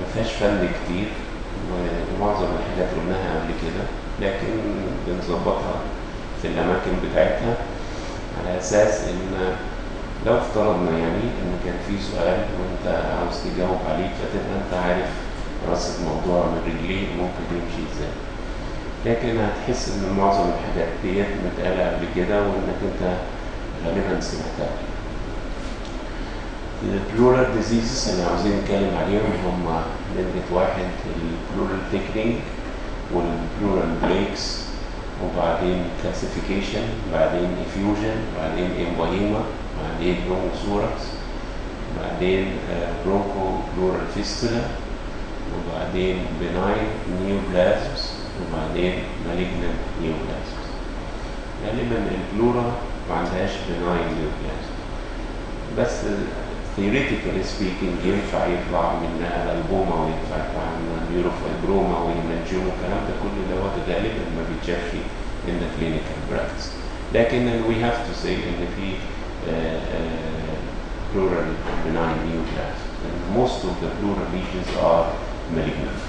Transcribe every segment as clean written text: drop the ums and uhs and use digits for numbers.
فيهاش فن كتير، ومعظم الحاجات قلناها قبل كده، لكن بنظبطها في الأماكن بتاعتها على أساس إن لو افترضنا يعني إن كان في سؤال وأنت عاوز تجاوب عليه، فتبقى أنت عارف رأس الموضوع من رجليه ممكن يمشي إزاي. لكن هتحس إن معظم الحاجات ديت متقالة قبل كده وإنك أنت غالبا سمعتها. البلورال ديزيزز اللي عاوزين نتكلم عليهم هم نمرة واحد البلورال تيكنينج والبلورال بريكس، وبعدين كلاسيفيكيشن، بعدين افيوجن، بعدين امبايما، بعدين برونكوثوركس، بعدين برونكو بلورال فيستولا، وبعدين بناين نيوبلازمز، وبعدين مالجنانت نيوبلازمز. غالبا البلورا ما عندهاش بناين نيوبلازم، بس theoretically speaking ينفع يطلع منها البوما وينفع يطلع منها نيوروفايبروما ويمنجوم، والكلام ده كله دوت غالبا ما بيتشافش in the clinical practice. لكن we have to say ان في pleural benign neoplasm and most of the pleural lesions are malignant.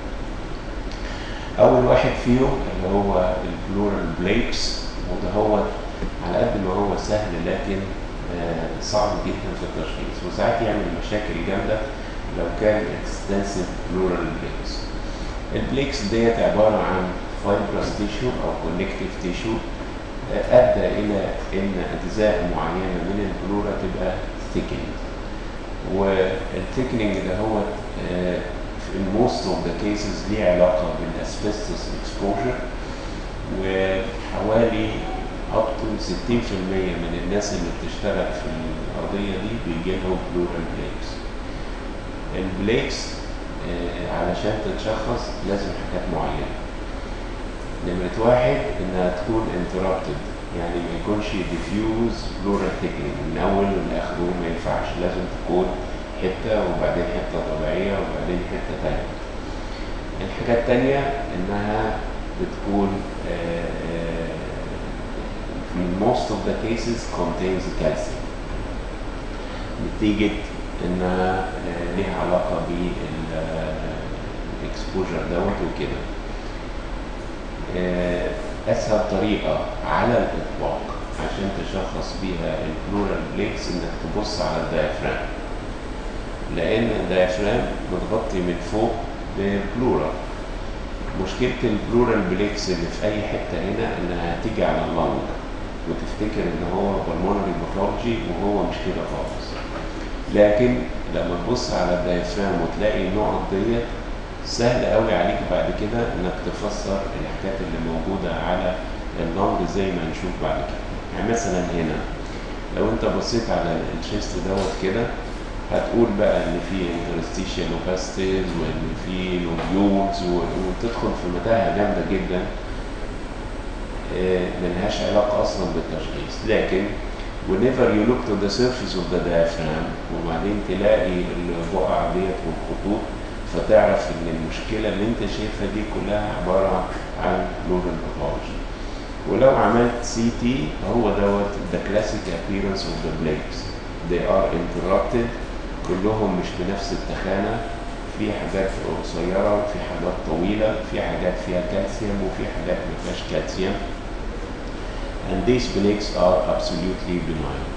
أول واحد فيهم اللي هو البلورال بليكس، وده هو على قد ما هو سهل لكن صعب جدا في التشخيص، وساعات يعمل مشاكل جامدة لو كان extensive pleural brakes. البليكس ديت عبارة عن fibrous tissue أو connective tissue أدى إلى إن أجزاء معينة من البلورا تبقى thickened، والثيكنينج ده هو in most of the cases ليه علاقة بالasbestos exposure، وحوالي up to 60% من الناس اللي بتشتغل في القضية دي بيجي لهم pleural بليكس. البليكس علشان تتشخص لازم حاجات معينة. نمرة واحد إنها تكون interrupted، يعني ما يكونش diffuse pleural thickening من أول لآخره، ما ينفعش، لازم تكون حتة وبعدين حتة طبيعية وبعدين حتة تانية. الحاجة التانية إنها بتكون in most of the cases contains calcium نتيجة إنها ليها علاقة بالإكسبوجر دوت وكده. أسهل طريقة على الإطلاق عشان تشخص بيها البلورال بليكس إنك تبص على الدايفرام، لأن الدايفرام متغطي من فوق بالبلورا. مشكلة البلورال بليكس اللي في أي حتة هنا إنها هتيجي على اللنج وتفتكر إن هو بالمونري باثولوجي، وهو مش كده خالص. لكن لما تبص على الدايفرام وتلاقي النقط ديت، سهل قوي عليك بعد كده إنك تفسر الحاجات اللي موجودة على اللنج زي ما هنشوف بعد كده. يعني مثلا هنا لو أنت بصيت على الشيست دوت كده، هتقول بقى ان في interstitial opacities وان في nodules، وتدخل في متاهه جامده جدا ملهاش علاقه اصلا بالتشخيص. لكن whenever you look to the surface of the diaphragm وبعدين تلاقي البقع ديت والخطوط، فتعرف ان المشكله اللي انت شايفها دي كلها عباره عن pleural pathology. ولو عملت CT هو دوت the classic appearance of the plaques. They are interrupted، كلهم مش بنفس التخانة، في حاجات قصيرة وفي حاجات طويلة، في حاجات فيها كالسيوم وفي حاجات ما فيهاش كالسيوم. And these plaques are absolutely benign.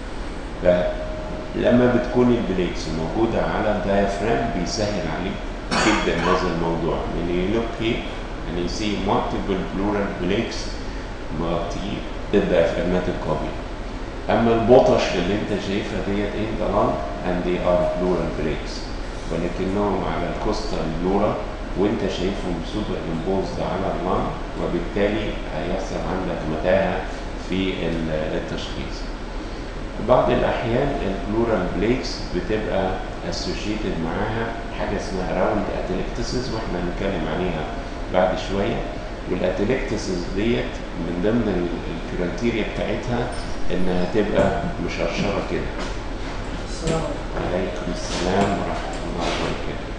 فلما بتكون البليكس موجودة على الدايفرام بيسهل عليك جدا هذا الموضوع. When you look here and you see multiple pleural plaques مغطي الدايفراماتيك copy. أما البطش اللي أنت شايفها ديت in the lung and they are pleural breaks، ولكنهم على الكوستال بلورا وأنت شايفهم سوبر امبوزد على اللنج، وبالتالي هيحصل عندك متاهة في التشخيص. في بعض الأحيان البلورال بليكس بتبقى associated معاها حاجة اسمها راوند اتلكتسز، واحنا هنتكلم عليها بعد شوية. والاتلكتسز ديت من ضمن الكرايتيريا بتاعتها انها تبقى مشرشره كده. السلام عليكم السلام ورحمه الله وبركاته.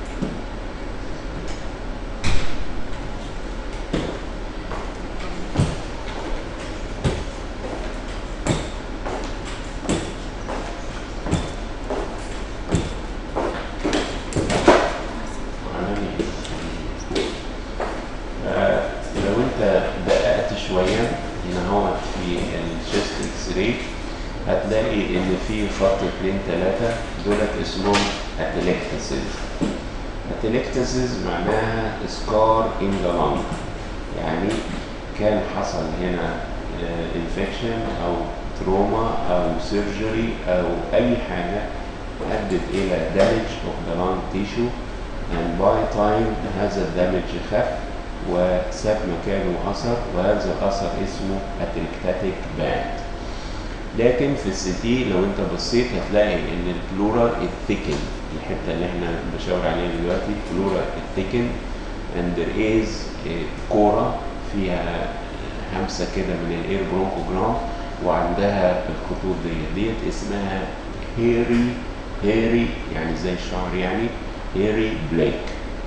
خط 2 3 دولت اسمهم atelectasis. atelectasis معناها scar in the lung، يعني كان حصل هنا infection أو تروما أو surgery أو أي حاجة أدت إلى damage of the lung tissue، and by time هذا الدمج خف وساب مكانه أثر، وهذا الأثر اسمه atelectatic band. لكن في السي لو انت بصيت هتلاقي ان البلورال اتثيكن، الحته اللي احنا بنشاور عليها دلوقتي البلورال اتثيكن، and there is كوره فيها همسه كده من الاير برونكوجرام وعندها الخطوط ديت اسمها هيري يعني زي الشعر، يعني هيري بليك.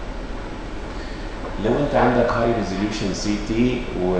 لو انت عندك هاي ريزوليوشن سي تي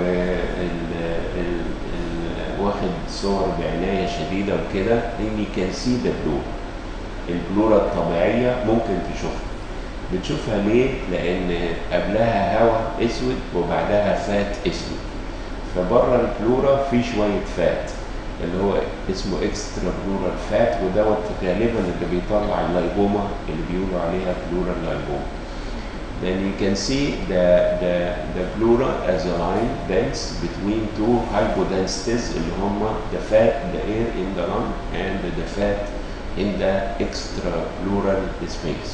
واخد صور بعناية شديدة وكده، ان you can see the blue. البلورة الطبيعية ممكن تشوفها. بتشوفها ليه؟ لان قبلها هواء اسود وبعدها فات اسود. فبره البلورة في شوية فات اللي هو اسمه اكسترا بلورال فات، ودوت غالبا اللي بيطلع اللايبوما اللي بيقولوا عليها بلورال لايبوما. Then you can see the pleura as a line bends between two hypodensities اللي هما the fat, the air in the lung, and the fat in the extrapleural space.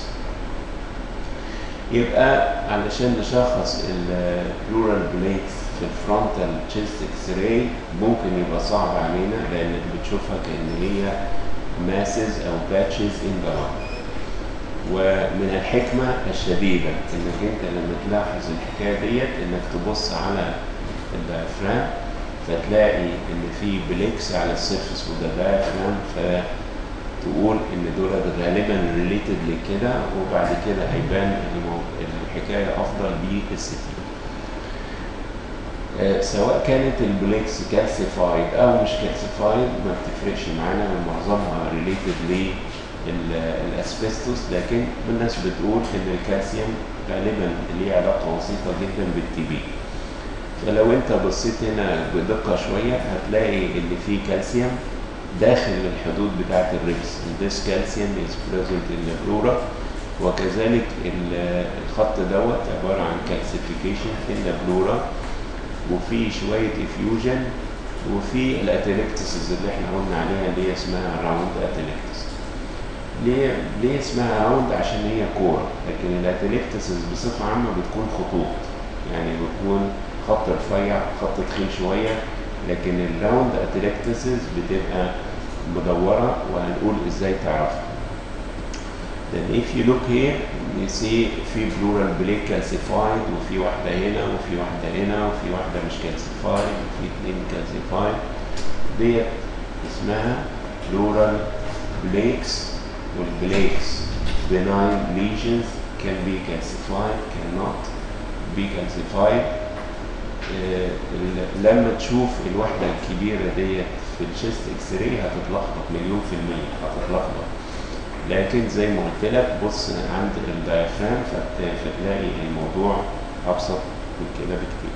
يبقى علشان نشخص البلورال بليكس في الفرونتال تشيست اكس راي ممكن يبقى صعب علينا لانك بتشوفها كأن هي masses او patches in the lung. ومن الحكمة الشديدة انك انت لما تلاحظ الحكاية ديت انك تبص على الدايفرام فتلاقي ان في بليكس على السيرفس وده دايفرام، فتقول ان دول غالبا ريليتد لكده، وبعد كده هيبان الحكاية افضل بالسيتي. سواء كانت البليكس كالسيفايد او مش كالسيفايد ما بتفرقش معانا، معظمها ريليتد الاسبستوس، لكن الناس بتقول ان الكالسيوم غالبا ليه علاقه بسيطه جدا بالتي بي. فلو انت بصيت هنا بدقه شويه هتلاقي ان في كالسيوم داخل الحدود بتاعه الريبس. this calcium is present in the pleura، وكذلك الخط دوت عباره عن calcification in the pleura، وفي شويه effusion، وفي الاتلكتسز اللي احنا قلنا عليها اللي هي اسمها راوند اتلكتس. ليه اسمها راوند؟ عشان هي كوره، لكن الاتلكتسز بصفه عامه بتكون خطوط، يعني بتكون خط رفيع خط تخين شويه، لكن الراوند اتلكتسز بتبقى مدوره، وهنقول ازاي تعرفها. Then if you look here you see في pleural plate calcified، وفي واحده هنا وفي واحده هنا وفي واحده مش calcified وفي اتنين calcified، ديت اسمها pleural plaques. والبليكس benign lesions can be calcified cannot be calcified. لما تشوف الوحدة الكبيرة ديت في الشيست اكس راي هتتلخبط 100%، هتتلخبط. لكن زي ما قلت لك بص عند الدايفرام فتلاقي الموضوع ابسط من كده بكتير.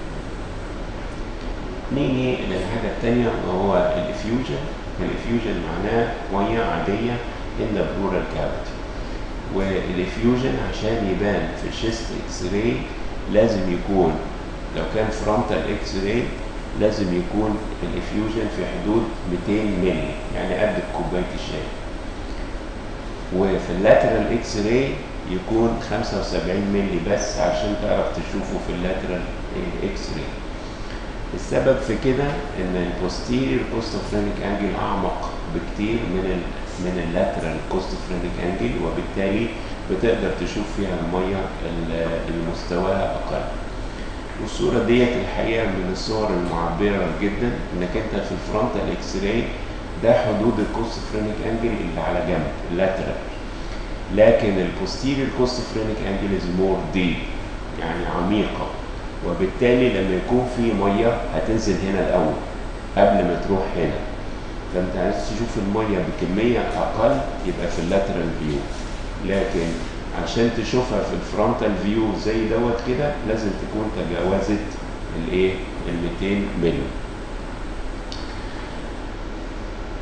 نيجي للحاجة التانية وهو الافيوجن. الافيوجن معناه مية عادية in the pleural cavity، والافيوجن عشان يبان في الشيست اكس راي لازم يكون، لو كان فرونتال اكس راي لازم يكون الافيوجن في حدود 200 مللي، يعني قد كوبايه الشاي. وفي اللاترال اكس راي يكون 75 مللي بس عشان تعرف تشوفه في اللاترال اكس راي. السبب في كده ان البوستيريور كوستوفرينيك انجل اعمق بكتير من اللاترال كوستوفرينيك انجل، وبالتالي بتقدر تشوف فيها الميه اللي مستواها اقل. والصوره ديت الحقيقه من الصور المعبره جدا، انك انت في الفرونتال اكس راي ده حدود الكوستوفرينيك انجل اللي على جنب اللاترال، لكن البوستيريور كوستوفرينيك انجل از مور ديب، يعني عميقه، وبالتالي لما يكون في ميه هتنزل هنا الاول قبل ما تروح هنا، فانت عايز تشوف الميه بكميه اقل يبقى في اللاترال فيو، لكن عشان تشوفها في الفرونتال فيو زي دوت كده لازم تكون تجاوزت الايه ال 200 مللي.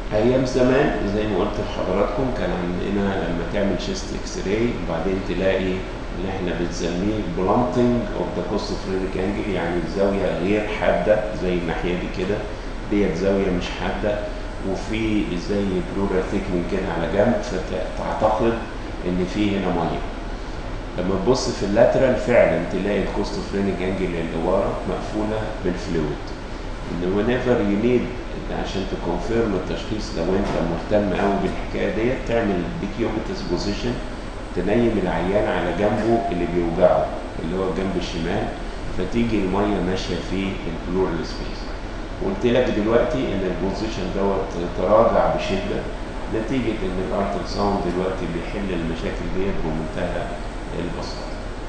ايام زمان زي ما قلت لحضراتكم كان عندنا لما تعمل شيست اكس راي وبعدين تلاقي اللي احنا بنسميه بلانتنج اوف ذا كوستوفرينيك انجل، يعني زاويه غير حاده زي الناحيه دي كده، ديت زاويه مش حاده، وفي زي بلورال ثيكنينج كده على جنب، فتعتقد ان في هنا ميه. لما تبص في اللاترال فعلا تلاقي الكوستوفرينيك انجل اللي ورا مقفوله بالفلويد. ان whenever you need عشان تكونفيرم التشخيص، لو انت مهتم قوي بالحكايه ديت، تعمل ديكيوبيتس بوزيشن، تنيم العيان على جنبه اللي بيوجعه اللي هو الجنب الشمال، فتيجي الميه ماشيه في البلورال سبيس. قلت لك دلوقتي ان البوزيشن دوت تراجع بشده نتيجه ان الالترا ساوند دلوقتي بيحل المشاكل ديت بمنتهى البساطه.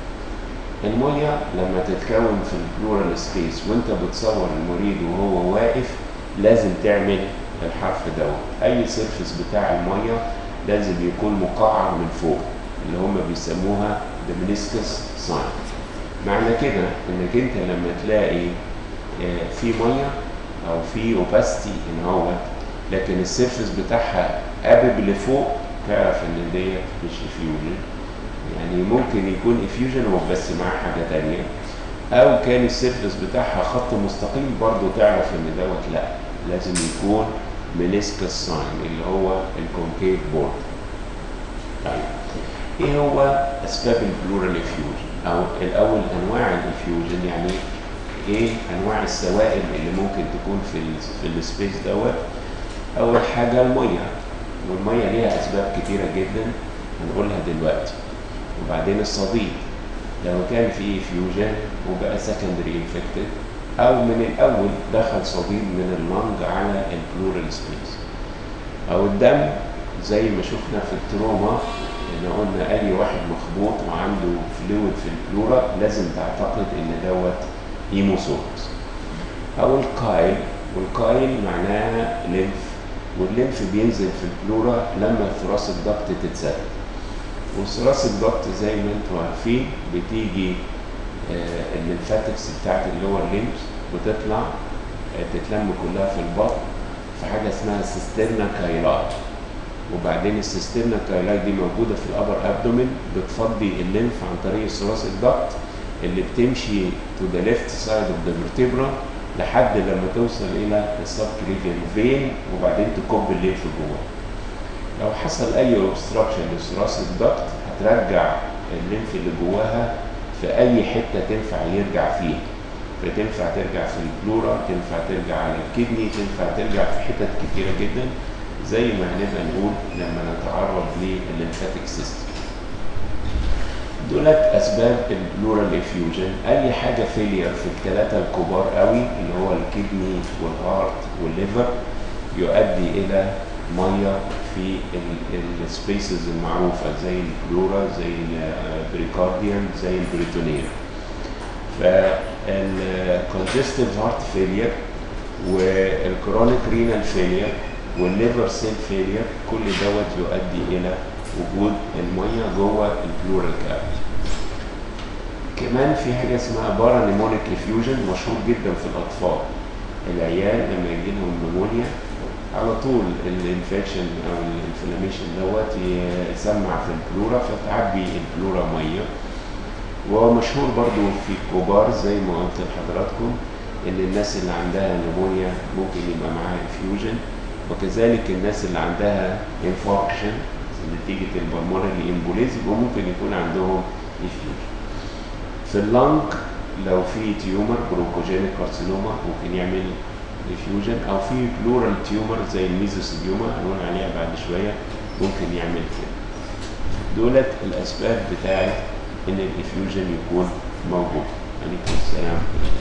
الميه لما تتكون في البلورال سبيس وانت بتصور المريض وهو واقف، لازم تعمل الحرف دوت. اي سيرفيس بتاع الميه لازم يكون مقعر من فوق، اللي هم بيسموها ديمينيسكس ساين. معنى كده انك انت لما تلاقي في ميه او في اوباستي ان هو لكن السيرفيس بتاعها قابب لفوق، تعرف ان ديت مش افيوجن. يعني ممكن يكون افيوجن بس معاه حاجه تانية، او كان السيرفيس بتاعها خط مستقيم، برضو تعرف ان دوت لا، لازم يكون مينيسكس ساين اللي هو الكونكيف بورد. طيب ايه هو اسباب البلورال افيوجن، او الاول انواع الافيوجن، يعني ايه انواع السوائل اللي ممكن تكون في السبيس دوت. اول حاجه الميه، والميه ليها اسباب كتيره جدا هنقولها دلوقتي. وبعدين الصديد، لو كان في فيوجن وبقى سكندري انفكتد، او من الاول دخل صديد من اللنج على البلورال سبيس. او الدم زي ما شفنا في التروما، ان قلنا اي واحد مخبوط وعنده فلويد في البلورا لازم تعتقد ان دوت هيموسورس. او القايل، والقايل معناها ليمف، والليمف بينزل في البلورا لما الثراسيك داكت تتسد. والثراسيك داكت زي ما انتم عارفين بتيجي الليمفاتكس بتاعت اللور ليمف وتطلع تتلم كلها في البطن في حاجه اسمها سيسترنا كايلاي. وبعدين السيسترنا كايلاي دي موجوده في الابر ابدومين، بتفضي الليمف عن طريق الثراسيك داكت اللي بتمشي تو ذا ليفت سايد اوف ذا فيرتبرا لحد لما توصل الى السبكليفيان فين، وبعدين تكب الليمف جوه. لو حصل اي اوبستراكشن للثراسيك داكت هترجع الليمف اللي جواها في اي حته تنفع يرجع فيه، فتنفع ترجع في البلورا، تنفع ترجع على الكدني، تنفع ترجع في حتت كتيره جدا، زي ما هنبقى نقول لما نتعرض للليمفاتيك سيستم. دولت اسباب البلورال افيوجن. اي حاجه فيلير في الثلاثه الكبار قوي اللي هو الكدني والهارت والليفر يؤدي الى ميه في السبيسز المعروفه زي البلورا، زي البريكارديوم، زي البريتونيوم. فالكونجستيف هارت فيلير والكرونيك رينال فيلير والليفر سيل فيلير كل دوت يؤدي الى وجود الميه جوه البلورال كافيتي. كمان في حاجه اسمها بارانيمونيك افيوجن مشهور جدا في الاطفال. العيال لما يجي لهم نمونيا على طول الانفكشن او الانفلاميشن دوت يسمع في البلورا فتعبي البلورا ميه. ومشهور برضو في الكبار زي ما قلت لحضراتكم ان الناس اللي عندها نمونيا ممكن يبقى معاها افيوجن، وكذلك الناس اللي عندها انفاركشن نتيجه البلمونري امبوليزم وممكن يكون عندهم افيوجن. في اللنج لو في تيومر برونكوجينيك كارسينوما ممكن يعمل افيوجن، او في بلورال تيومر زي الميزوثيليوما هنقول عليها بعد شويه ممكن يعمل كده. دولت الاسباب بتاعت ان الافيوجن يكون موجود. عليكم السلام.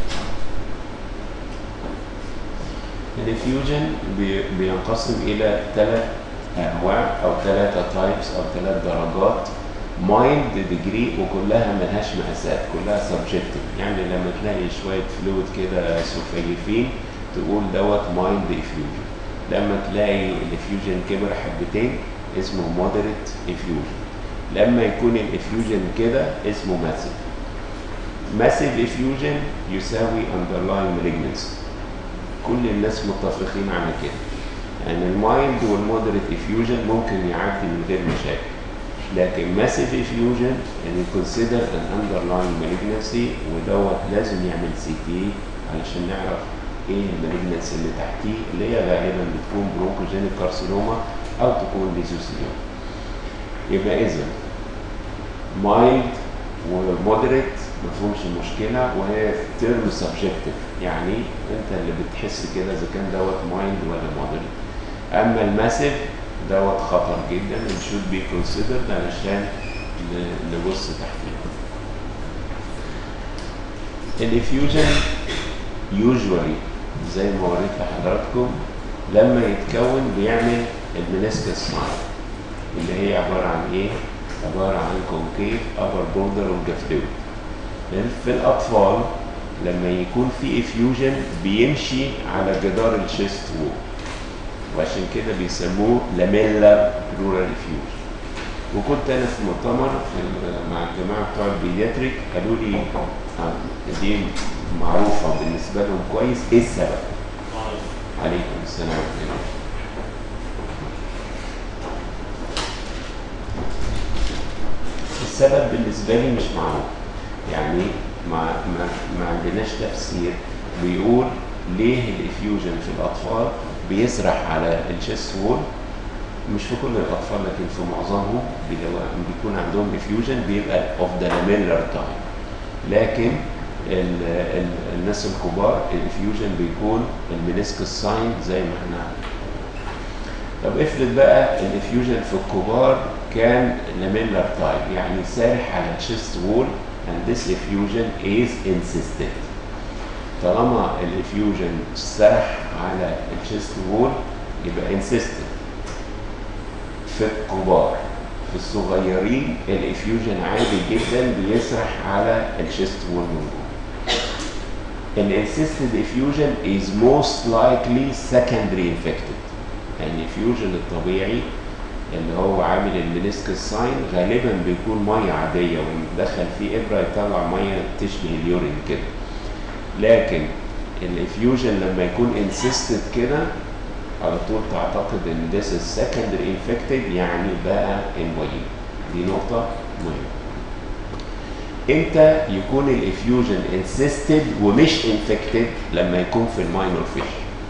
الافيوجن بينقسم الى 3 انواع او 3 تايبس او 3 درجات. مايلد ديجري وكلها ملهاش مقاسات، كلها سبجكتيف، يعني لما تلاقي شويه فلويد كده سفيفين تقول دوت مايلد افيوجن. لما تلاقي الافيوجن كبر حبتين اسمه مودريت افيوجن. لما يكون الافيوجن كده اسمه ماسيف. ماسيف افيوجن يساوي underlying malignancy. كل الناس متفقين على كده. يعني المايلد والمودريت افيوجن ممكن يعدي من غير مشاكل، لكن ماسيف افيوجن يعني كونسيدر ان اندرلاين مالجنسي، ودوت لازم يعمل سي تي علشان نعرف ايه المالجنسي اللي تحتيه، اللي هي غالبا بتكون برونكوجينيك كارسينوما او تكون ليزوسيوم. يبقى اذا مايلد ومودريت مفهومش مشكله، وهي تيرم سبجكتيف، يعني انت اللي بتحس كده اذا كان دوت مايلد ولا مودريت. اما الماسيف دوت خطر جدا and should be considered علشان نبص تحتيه. الافيوجن usually زي ما وريت لحضراتكم لما يتكون بيعمل المنسكس ساين، اللي هي عباره عن ايه؟ عباره عن كونكيف upper border of the fluid. في الاطفال لما يكون في افيوجن بيمشي على جدار الشيست وول، وعشان كده بيسموه لاميلر بلورال افيوجن. وكنت انا في مؤتمر مع الجماعه بتوع البيدياتريك قالوا لي دي معروفه بالنسبه لهم كويس، ايه السبب؟ عليكم السلام ورحمه الله. السبب بالنسبه لي مش معروف، يعني ما عندناش تفسير بيقول ليه الافيوجن في الاطفال بيسرح على الشيست وول. مش في كل الاطفال لكن في معظمهم بيكون عندهم افيوجن بيبقى اوف ذا لاميلر تايب، لكن الناس الكبار الافيوجن بيكون المنسكس ساين زي ما احنا عارفين. طب افرض بقى الافيوجن في الكبار كان لاميلر تايب، يعني سارح على الشيست وول and this effusion is insisted. طالما الافيوجن سرح على الشيست وول يبقى insisted. في الكبار، في الصغيرين الافيوجن عادي جدا بيسرح على الشيست وول من جوه. الانسيستد افيوجن is most likely secondary infected. يعني الافيوجن الطبيعي اللي هو عامل المنسكس ساين غالبا بيكون ميه عاديه ومدخل فيه ابره يطلع ميه تشبه اليورين كده، لكن الافيوجن لما يكون انسيستد كده على طول تعتقد ان this is secondary infected، يعني بقى انفايد. دي نقطه مهمه. امتى يكون الافيوجن انسيستد ومش انفكتد؟ لما يكون في الماينور فيش.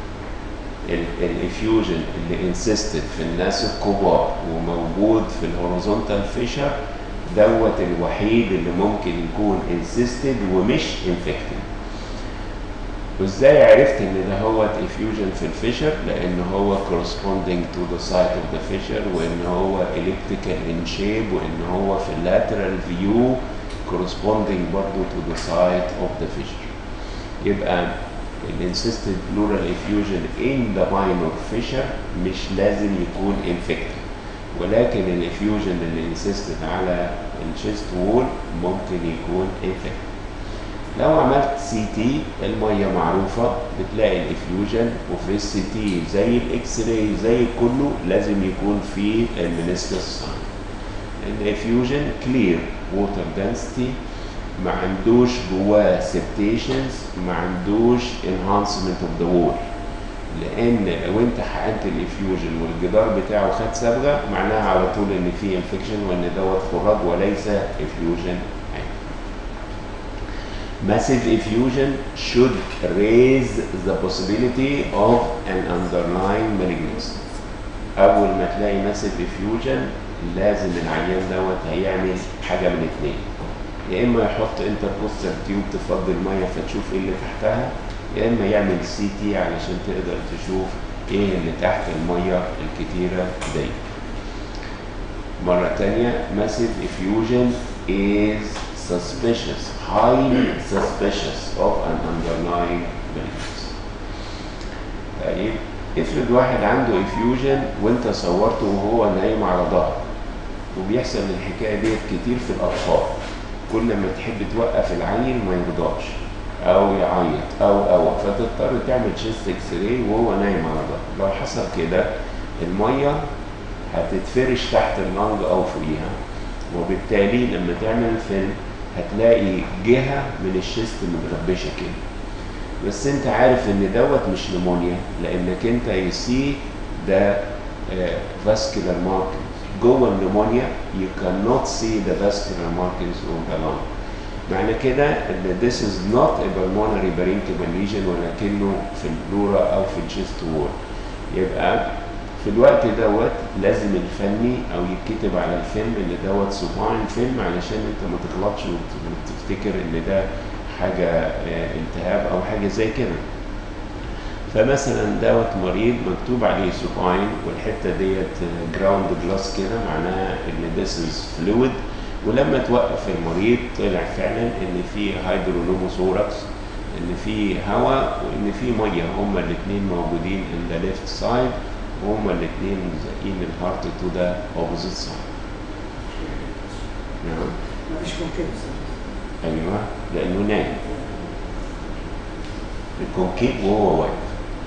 الافيوجن اللي انسيستد في الناس الكبار وموجود في الهوريزونتال فيشر دوت الوحيد اللي ممكن يكون انسيستد ومش انفكتد. وازاي عرفت ان ده هو افيوجن في الفيشر؟ لان هو corresponding to the site of the fissure، وان هو elliptical in shape، وان هو في lateral view corresponding برضه to the site of the fissure. يبقى الانسيستد بلورال افيوجن in the minor fissure مش لازم يكون infected، ولكن الافيوجن اللي انسيستد على الشيست وول ممكن يكون infected. لو عملت سي تي الميه معروفه بتلاقي الافيوجن، وفي السي تي زي الاكس راي زي كله لازم يكون في المنسكس ساين. الافيوجن كلير ووتر دنسيتي، ما عندوش جواه سبتيشنز، ما عندوش انهانسمنت اوف ذا وول، لان لو انت حقنت الافيوجن والجدار بتاعه خد صبغه معناها على طول ان في انفكشن وان دوت خراج وليس افيوجن. Massive effusion should raise the possibility of an underlying malignancy. أول ما تلاقي massive effusion لازم العيان دوت هيعمل حاجة من اتنين، يا إما يحط انتركوستال تيوب تفضي المية فتشوف إيه اللي تحتها، يا إما يعمل سي تي علشان تقدر تشوف إيه اللي تحت المية الكتيرة دي. مرة تانية massive effusion is suspicious, highly suspicious of an underlying malignancy. طيب افرض واحد عنده effusion وانت صورته وهو نايم على ظهره، وبيحصل الحكايه ديت كتير في الاطفال، كل ما تحب توقف العيل ما يرضاش او يعيط او فتضطر تعمل شيست اكس راي وهو نايم على ظهره. لو حصل كده الميه هتتفرش تحت اللنج او فوقيها، وبالتالي لما تعمل فيلم هتلاقي جهه من الشيست متغبشه كده، بس انت عارف ان دوت مش نمونيا، لانك انت يسي ده vascular markings. جوه النمونيا you cannot see the vascular markings on the lung. معنى كده ان this is not a pulmonary parenchymal lesion ولكنه في البلورا او في الشيست وول. يبقى في الوقت دوت لازم الفني او يتكتب على الفيلم ان دوت سوباين فيلم علشان انت ما تغلطش وتفتكر ان ده حاجه التهاب او حاجه زي كده. فمثلا دوت مريض مكتوب عليه سوباين والحته ديت جراوند جلاس كده معناها ان this is fluid، ولما توقف المريض طلع فعلا ان في هيدرونوموثوركس، ان في هواء وان في ميه، هما الاثنين موجودين in the left side وهما الاثنين زقين الهارت to the opposite side. نعم. مفيش كونكيف. ايوه لانه نايم. الكونكيف وهو واقف.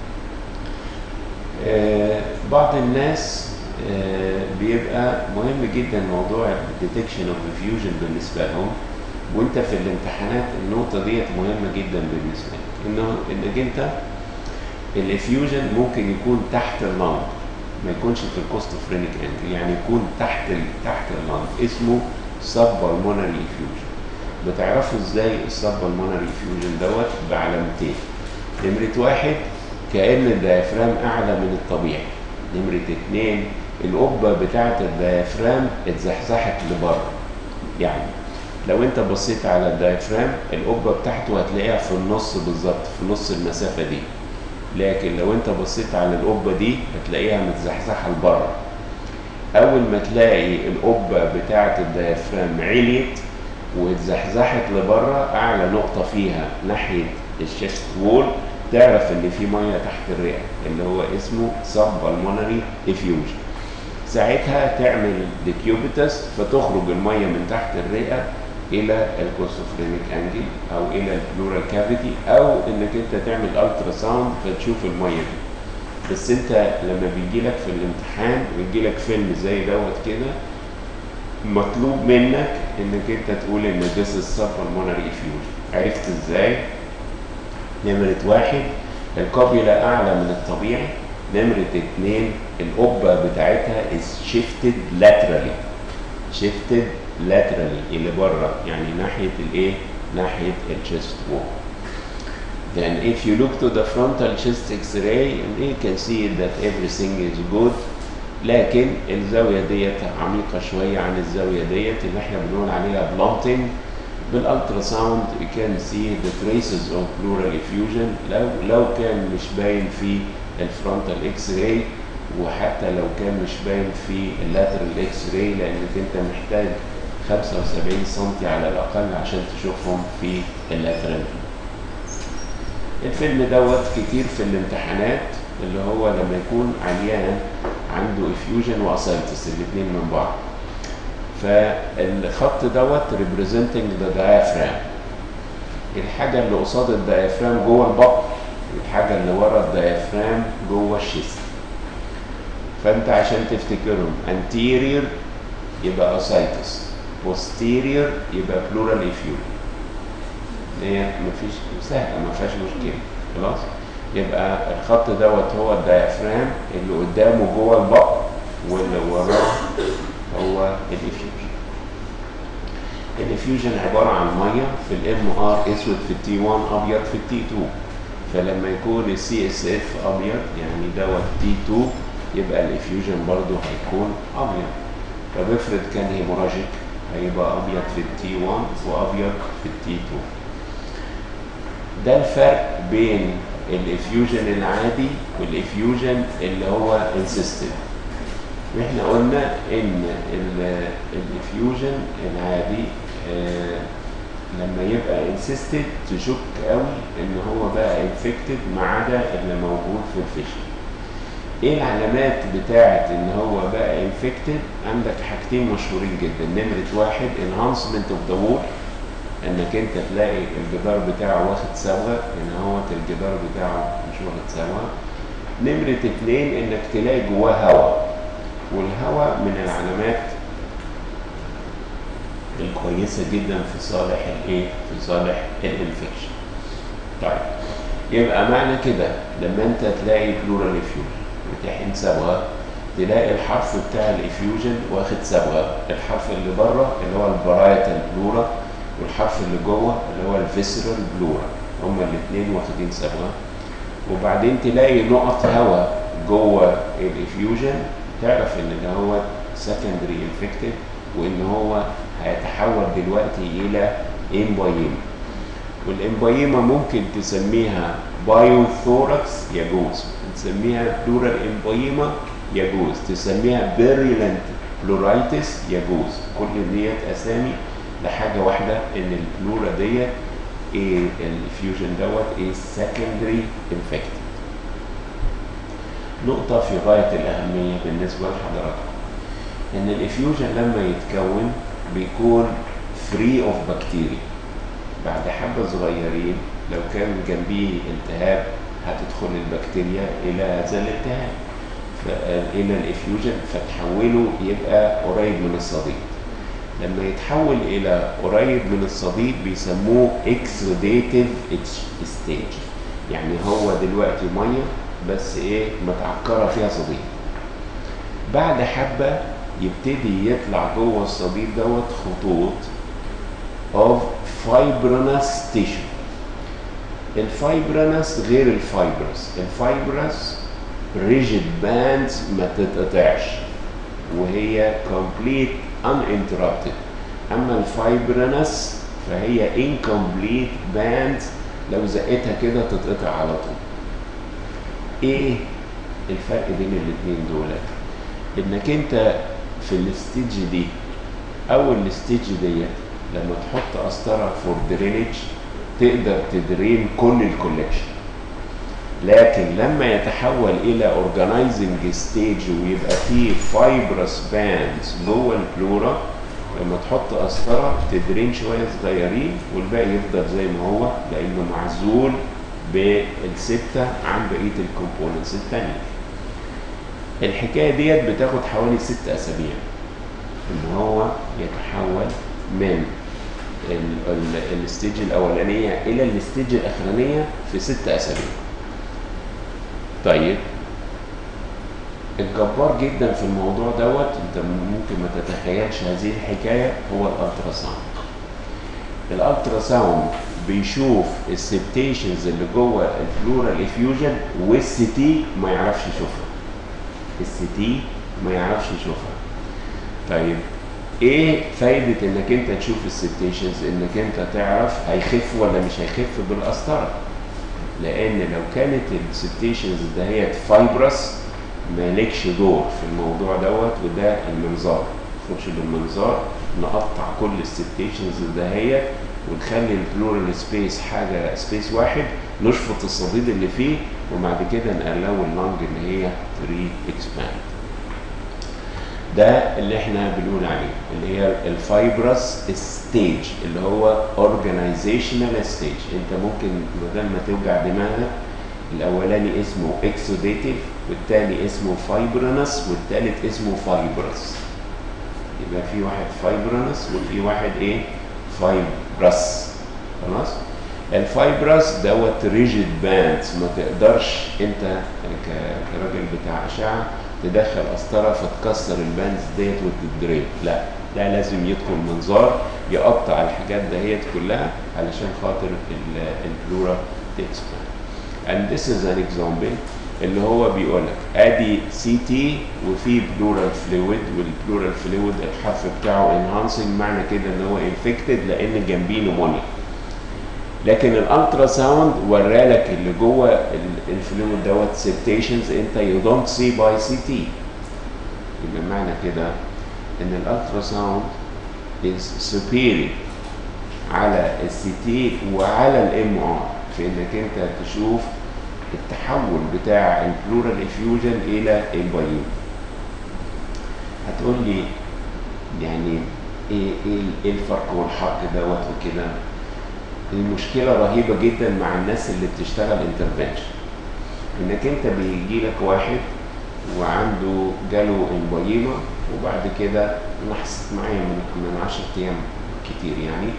بعض الناس بيبقى مهم جدا موضوع الديتكشن اوف ديفيوجن بالنسبه لهم، وانت في الامتحانات النقطه ديت مهمه جدا بالنسبه لك، انك انت الافيوجن ممكن يكون تحت اللنج، ما يكونش في الكوستوفرينيك انجل، يعني يكون تحت اللنج، اسمه سب بالمونري افيوجن. بتعرفوا ازاي السب بالمونري افيوجن دوت؟ بعلامتين. نمره واحد كأن الديافرام اعلى من الطبيعي. نمره اتنين القبه بتاعت الديافرام اتزحزحت لبره. يعني لو انت بصيت على الديافرام القبه بتاعته هتلاقيها في النص بالظبط، في نص المسافه دي، لكن لو انت بصيت على القبه دي هتلاقيها متزحزحه لبره. اول ما تلاقي القبه بتاعت الديافرام عليت واتزحزحت لبره، اعلى نقطه فيها ناحيه الشيست وول، تعرف ان في ميه تحت الرئه اللي هو اسمه سب بالمونري افيوجن. ساعتها تعمل ديكيوبيتس فتخرج الميه من تحت الرئه الى الكوستوفرينيك انجل او الى البلورال كافيتي، او انك انت تعمل الترا ساوند فتشوف الميه دي. بس انت لما بيجي لك في الامتحان ويجي لك فيلم زي دوت كده، مطلوب منك انك انت تقول ان this is subpulmonary effusion. عرفت ازاي؟ نمرة واحد الكابيولا اعلى من الطبيعي. نمرة اتنين القبة بتاعتها is shifted laterally. shifted laterally اللي بره، يعني ناحية الايه؟ ناحية الشيست وول. Then if you look to the frontal chest X-ray you can see that everything is good. لكن الزاوية ديت عميقة شوية عن الزاوية ديت اللي احنا بنقول عليها blunting. بالالتراساوند you can see the traces of pleural effusion لو كان مش باين في الفرونتال اكس راي، وحتى لو كان مش باين في اللاترال اكس راي، لانك انت محتاج 75 سم على الاقل عشان تشوفهم في اللاترال. الفيلم دوت كتير في الامتحانات، اللي هو لما يكون عيان عنده افيوجن واسايتس الاثنين من بعض. فالخط دوت representing the diaphragm. الحاجة اللي قصاد الديافرام جوه البطن، الحاجة اللي ورا الديافرام جوه الشيست. فانت عشان تفتكرهم anterior يبقى ascites، posterior يبقى pleural effusion. هي مفيش سهلة، ما فيهاش مشكلة. خلاص؟ يبقى الخط دوت هو الديافرام اللي قدامه جوه البطن، واللي وراه هو الافيوجن. الافيوجن عباره عن ميه في الام ار اسود في التي 1 ابيض في التي 2. فلما يكون السي اس اف ابيض يعني دوت تي 2 يبقى الافيوجن برضو هيكون ابيض. طب افرض كان هيموراجيك هيبقى ابيض في التي 1 وابيض في التي 2. ده الفرق بين الافيوجن العادي والافيوجن اللي هو انسيستد. واحنا قلنا ان الافيوجن العادي لما يبقى انسيستد تشك قوي ان هو بقى انفكتد ما عدا اللي موجود في الفيشن. ايه العلامات بتاعه ان هو بقى انفكتد؟ عندك حاجتين مشهورين جدا. نمره واحد انهانسمنت اوف ذا وول، انك انت تلاقي الجدار بتاعه واخد صبغه، ان هو الجدار بتاعه مش واخد صبغه. نمره اتنين انك تلاقي جواه هواء، والهواء من العلامات الكويسه جدا في صالح الايه؟ في صالح الانفكشن. طيب يبقى معنى كده لما انت تلاقي بلورال افيوجن بتحقن صبغه، تلاقي الحرف بتاع الافيوجن واخد صبغه، الحرف اللي بره اللي هو البرايتال بلورا والحرف اللي جوه اللي هو الفيسرال بلورا، هما الاثنين واخدين صبغه. وبعدين تلاقي نقط هواء جوه الافيوجن، تعرف ان ده هو سكندري انفكتد، وان هو هيتحول دلوقتي الى امبايما. والامبايما ممكن تسميها بايوثوركس يجوز، تسميها بلورال امبايما يجوز، تسميها بيريلنت بلورايتس يجوز. كل ديت اسامي لحاجه واحده، ان البلورا ديت ايه الفيوجن دوت ايه سكندري انفكتد. نقطه في غايه الاهميه بالنسبه لحضراتكم، ان الافيوجن لما يتكون بيكون فري اوف بكتيريا. بعد حبه صغيرين لو كان جنبيه التهاب هتدخل البكتيريا الى هذا الالتهاب الى الافيوجن فتحوله يبقى قريب من الصديد. لما يتحول الى قريب من الصديد بيسموه اكسوديتيف ستيج، يعني هو دلوقتي ميه بس ايه متعكره فيها صديد. بعد حبه يبتدي يطلع جوه الصديد دوت خطوط of fibrinous tissue. الفايبرنس غير الفايبرس. الفايبرس rigid bands ما تتقطعش وهي complete uninterrupted، اما الفايبرنس فهي incomplete bands لو زقتها كده تتقطع على طول. ايه الفرق بين الاتنين دول؟ انك انت في الستيج دي او الستيج ديت لما تحط قسطره فور درينج تقدر تدرين كل الكولكشن، لكن لما يتحول الى اورجانيزنج ستيج ويبقى فيه فايبرس باندز جوه البلورا، لما تحط قسطره تدرين شويه صغيرين والباقي يفضل زي ما هو لانه معزول بالسته عن بقيه الكومبوننتس الثانيه. الحكايه ديت بتاخد حوالي 6 اسابيع ان هو يتحول من الستيج الاولانيه الى الستيج الاخرانيه في 6 اسابيع. طيب الجبار جدا في الموضوع دوت، انت ممكن ما تتخيلش هذه الحكايه، هو الالترا ساوند. الالترا ساوند بيشوف السبتيشنز اللي جوه البلورال افيوجن والسي تي ما يعرفش يشوفها. السي تي ما يعرفش يشوفها. طيب ايه فايده انك انت تشوف السبتيشنز؟ انك انت تعرف هيخف ولا مش هيخف بالقسطره، لان لو كانت السبتيشنز دهيت فايبرس مالكش دور في الموضوع دوت، وده المنظار. نخش بالمنظار نقطع كل السبتيشنز دهيت ونخلي البلورال سبيس حاجه سبيس واحد، نشفط الصديد اللي فيه وبعد كده نقلو اللنج ان هي تري اكسباند. ده اللي احنا بنقول عليه اللي هي الفايبرس ستيج، اللي هو اورجانيزيشنال ستيج. انت ممكن بدل ما توجع دماغك، الاولاني اسمه اكسوديتيف والتاني اسمه فايبرنس والتالت اسمه فايبرس. يبقى في واحد فايبرنس وفي واحد ايه فايبرس. خلاص. الفايبرس دوت ريجيد باندز، ما تقدرش انت كراجل بتاع اشعه تدخل قسطره فتكسر الباندز ديت وتدرين، لا، ده لازم يدخل منظار يقطع الحاجات دهيت كلها علشان خاطر البلورا تكسباند. and this is an example اللي هو بيقول لك ادي سي تي وفي بلورال فلويد، والبلورال فلويد الحرف بتاعه انهانسنج، معنى كده ان هو انفكتد لان جنبيه نمونيا. لكن الالترا ساوند ورالك اللي جوه الفلويد دوت سبتيشنز انت يو دونت سي باي سي تي. يبقى معنى كده ان الالترا ساوند از سوبيريور على السي تي وعلى الام ار في انك انت تشوف التحول بتاع البلورال افيوجن الى امبايما. هتقول لي يعني ايه الفرق والحق دوت وكده؟ المشكله رهيبه جدا مع الناس اللي بتشتغل انترفنشن، انك انت بيجي لك واحد وعنده جاله امبايما وبعد كده انا حسيت معايا من 10 ايام كتير يعني،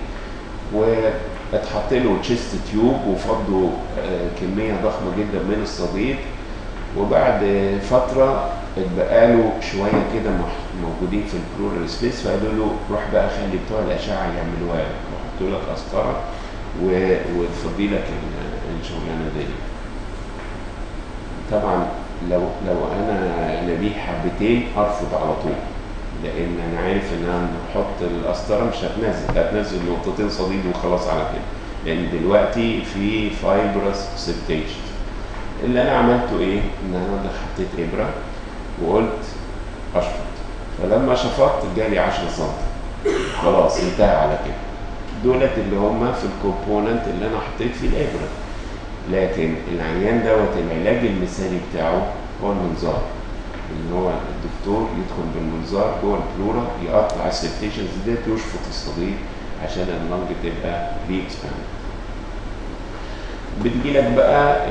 واتحط له تشيست تيوب وفضوا كميه ضخمه جدا من الصديد، وبعد فتره اتبقى له شويه كده موجودين في البلورال سبيس، فقالوا له روح بقى خلي بتوع الاشعه يعملوها لك، ويحطوا لك قسطره وتفضي لك الشغلانه دي. طبعا لو انا نبيه حبتين ارفض على طول، لان انا عارف ان انا بحط القسطره مش هتنزل نقطتين صديد وخلاص على كده، لان دلوقتي في فايبرس سبتيشن. اللي انا عملته ايه؟ ان انا حطيت ابره وقلت اشفط، فلما شفطت جالي 10 سم، خلاص انتهى على كده. دولت اللي هم في الكومبوننت اللي انا حطيت فيه الابره. لكن العيان دوت العلاج المثالي بتاعه هو المنظار، ان هو الدكتور يدخل بالمنظار جوه البلورا يقطع السبتيشنز ديت ويشفط الصديد عشان اللنج تبقى ري اكسباند. بتجيلك بقى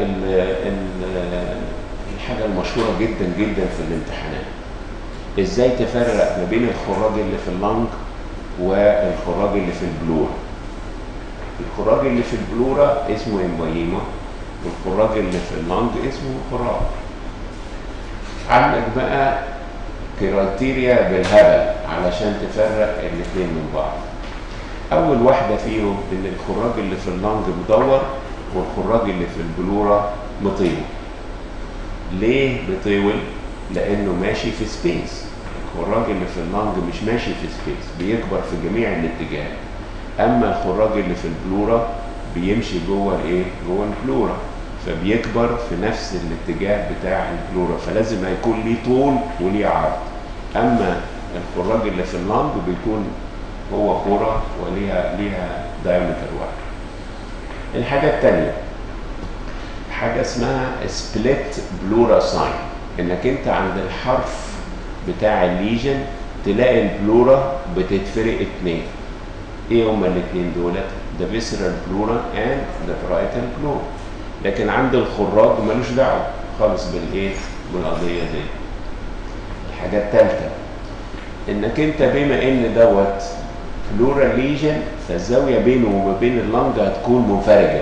الحاجه المشهوره جدا جدا في الامتحانات، ازاي تفرق ما بين الخراج اللي في اللنج والخراج اللي في البلورا. الخراج اللي في البلورا اسمه امبايما، والخراج اللي في اللنج اسمه خراج. عندك بقى كرايتيريا بالهبل علشان تفرق الاثنين من بعض. اول واحده فيهم ان الخراج اللي في اللنج مدور والخراج اللي في البلورا مطول. ليه مطول؟ لانه ماشي في سبيس. الخراج اللي في اللنج مش ماشي في سبيس، بيكبر في جميع الاتجاهات. اما الخراج اللي في البلورا بيمشي جوه الايه؟ جوه البلورا، فبيكبر في نفس الاتجاه بتاع البلورا، فلازم هيكون ليه طول وليه عرض. اما الخراج اللي في اللنج بيكون هو كرة وليها دايمتر واحد. الحاجة التانية حاجة اسمها سبليت بلورا ساين، انك انت عند الحرف بتاع الليجن تلاقي البلورا بتتفرق اتنين. ايه هما الاتنين دولت؟ the visceral pleura and the parietal pleura. لكن عند الخراج ملوش دعوه خالص بالايه؟ بالقضيه دي. الحاجه الثالثه انك انت بما ان دوت بلورال ليجن، فالزاويه بينه وما بين اللنج هتكون منفرجه.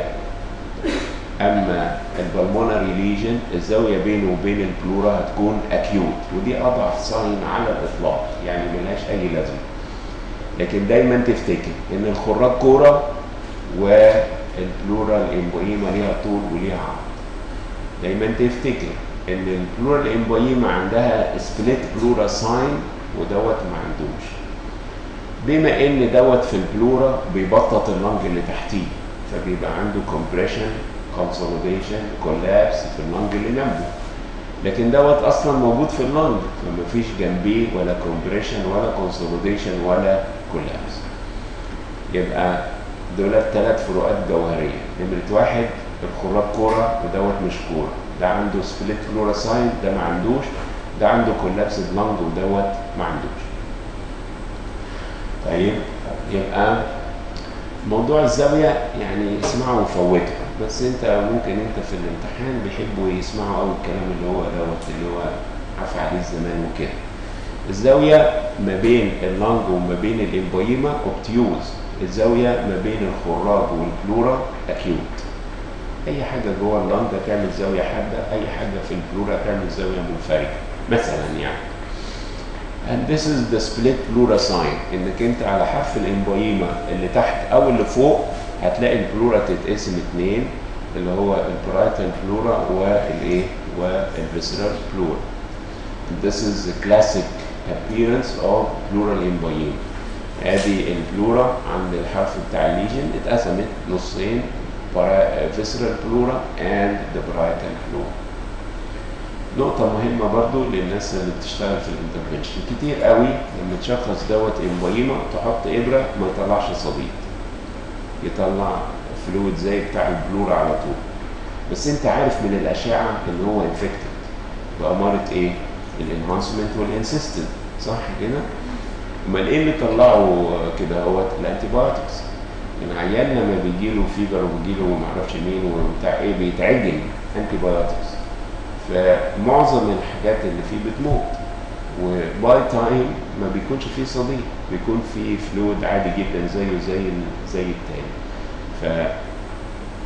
اما البلمونري ليجن الزاويه بينه وبين البلورا هتكون اكيوت، ودي اضعف ساين على الاطلاق، يعني ملهاش اي لازمه. لكن دايما تفتكر ان الخراج كوره والبلورال امبويما ليها طول وليها عرض. دايما تفتكر ان البلورال امبويما عندها سبليت بلورا ساين ودوت ما عندوش. بما ان دوت في البلورا بيبطط اللنج اللي تحتيه، فبيبقى عنده كومبريشن كونسوليديشن كولابس في اللنج اللي جنبه. لكن دوت اصلا موجود في اللنج، فما فيش جنبيه ولا كومبريشن ولا كونسوليديشن ولا كولابس. يبقى دول 3 فروقات جوهريه. نمره 1 الخراج كوره ودوت مش كوره، ده عنده سبليت بلورا ساين، ده ما عندوش، ده عنده كولابس لنج ودوت ما عندوش. طيب يبقى موضوع الزاويه يعني اسمعوا وفوتوا، بس انت ممكن انت في الامتحان بيحبوا يسمعوا قوي الكلام اللي هو دوت اللي هو عفى عليه الزمان وكده. الزاويه ما بين اللنج وما بين الامبويما اوبتيوز، الزاويه ما بين الخراج والبلورا اكيوت. اي حاجه جوه اللنج تعمل زاويه حاده، اي حاجه في البلورا تعمل زاويه منفرجه مثلا يعني. and this is the split plura sign، انك انت على حرف الامبويما اللي تحت او اللي فوق هتلاقي البلورا تتقسم 2، اللي هو البرايتال بلورا والايه والفيسرال بلورا. this is the classic appearance of pleural emboyema. ادي البلورا عند الحرف بتاع الليجن اتقسمت نصين، visceral pleura and the parietal pleura. نقطة مهمة برضو للناس اللي بتشتغل في الانترفنشن، كتير قوي لما تشخص دوت امبويما تحط ابرة ما يطلعش صديد، يطلع فلويد زي بتاع البلورا على طول، بس انت عارف من الاشعة ان هو انفكتد بأمارة ايه؟ الانهانسمنت والانسيستنت، صح كده؟ امال ايه اللي طلعه كده؟ هو الانتيبيوتكس. العيان لما بيجيله فيبر وبيجيله معرفش مين وبتاع ايه بيتعجن انتيبيوتكس، فمعظم الحاجات اللي فيه بتموت، وباي تايم ما بيكونش فيه صديد، بيكون فيه فلويد عادي جدا زيه زي التاني. ف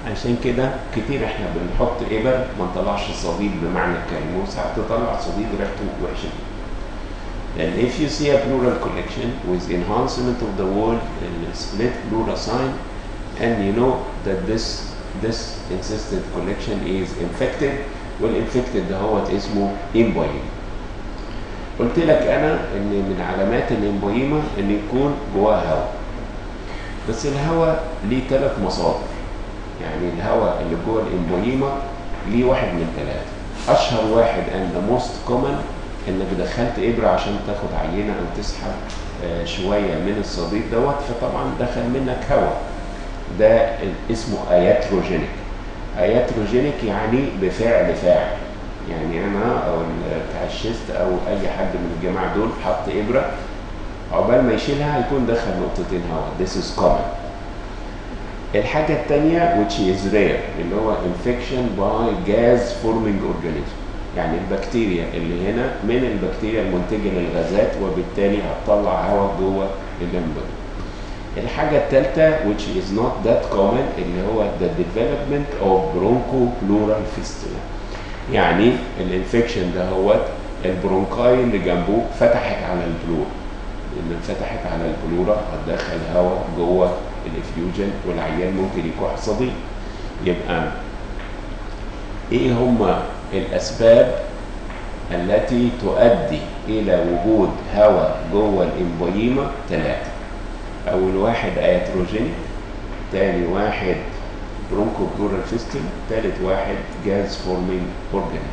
عشان كده كتير احنا بنحط ابر ما نطلعش صديد بمعنى الكلمه، ساعات تطلع صديد ريحته وحشه. And if you see a pleural collection with enhancement of the wall and split pleural sign, and you know that this insisted collection is infected, والinfected ده هو اسمه emboyema. قلت لك انا ان من علامات الامبويما ان يكون جواه هواء، بس الهواء ليه 3 مصادر. يعني الهواء اللي جوه الامبويما ليه واحد من 3. اشهر واحد and the most common انك دخلت ابره عشان تاخد عينه او تسحب شويه من الصديد دوت، فطبعا دخل منك هواء، ده اسمه اياتروجينيك. اياتروجينيك يعني بفعل فاعل، يعني انا او بتاع الشيست او اي حد من الجماعه دول حط ابره، عقبال ما يشيلها يكون دخل نقطتين هواء. This is common. الحاجه الثانيه which is rare اللي هو infection by gas forming organism، يعني البكتيريا اللي هنا من البكتيريا المنتجه للغازات، وبالتالي هتطلع هواء جوه الليمبر. الحاجه الثالثه which is not that common اللي هو the development of bronchopleural fistula، يعني الانفكشن ده هو البرونكاي اللي جنبه فتحت على البلور، لما فتحت على البلوره هتدخل هواء جوه الافيوجن والعيان ممكن يكح صديد. يبقى ايه هما الاسباب التي تؤدي الى وجود هواء جوه الامبويما؟ 3. اول واحد اياتروجينيك، تاني واحد برونكوبلورال فيستول، تالت واحد جاز فورمينج اورجانيزم.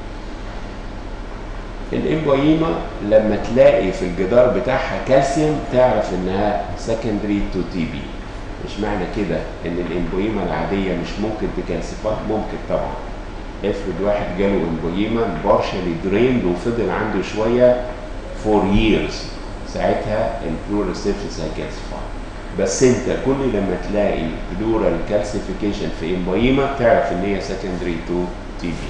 الامبويما لما تلاقي في الجدار بتاعها كالسيوم تعرف انها سكندري تو تي بي. مش معنى كده ان الامبويما العاديه مش ممكن تكالسيفاي، ممكن طبعا. افرض واحد جاله امبويما بارشلي دريند وفضل عنده شويه فور ييرز، ساعتها البلورال سيرفيس هيكالسيفاي. بس انت كل لما تلاقي بلورال كالسيفيكيشن في امبويما تعرف ان هي سكندري تو تي بي.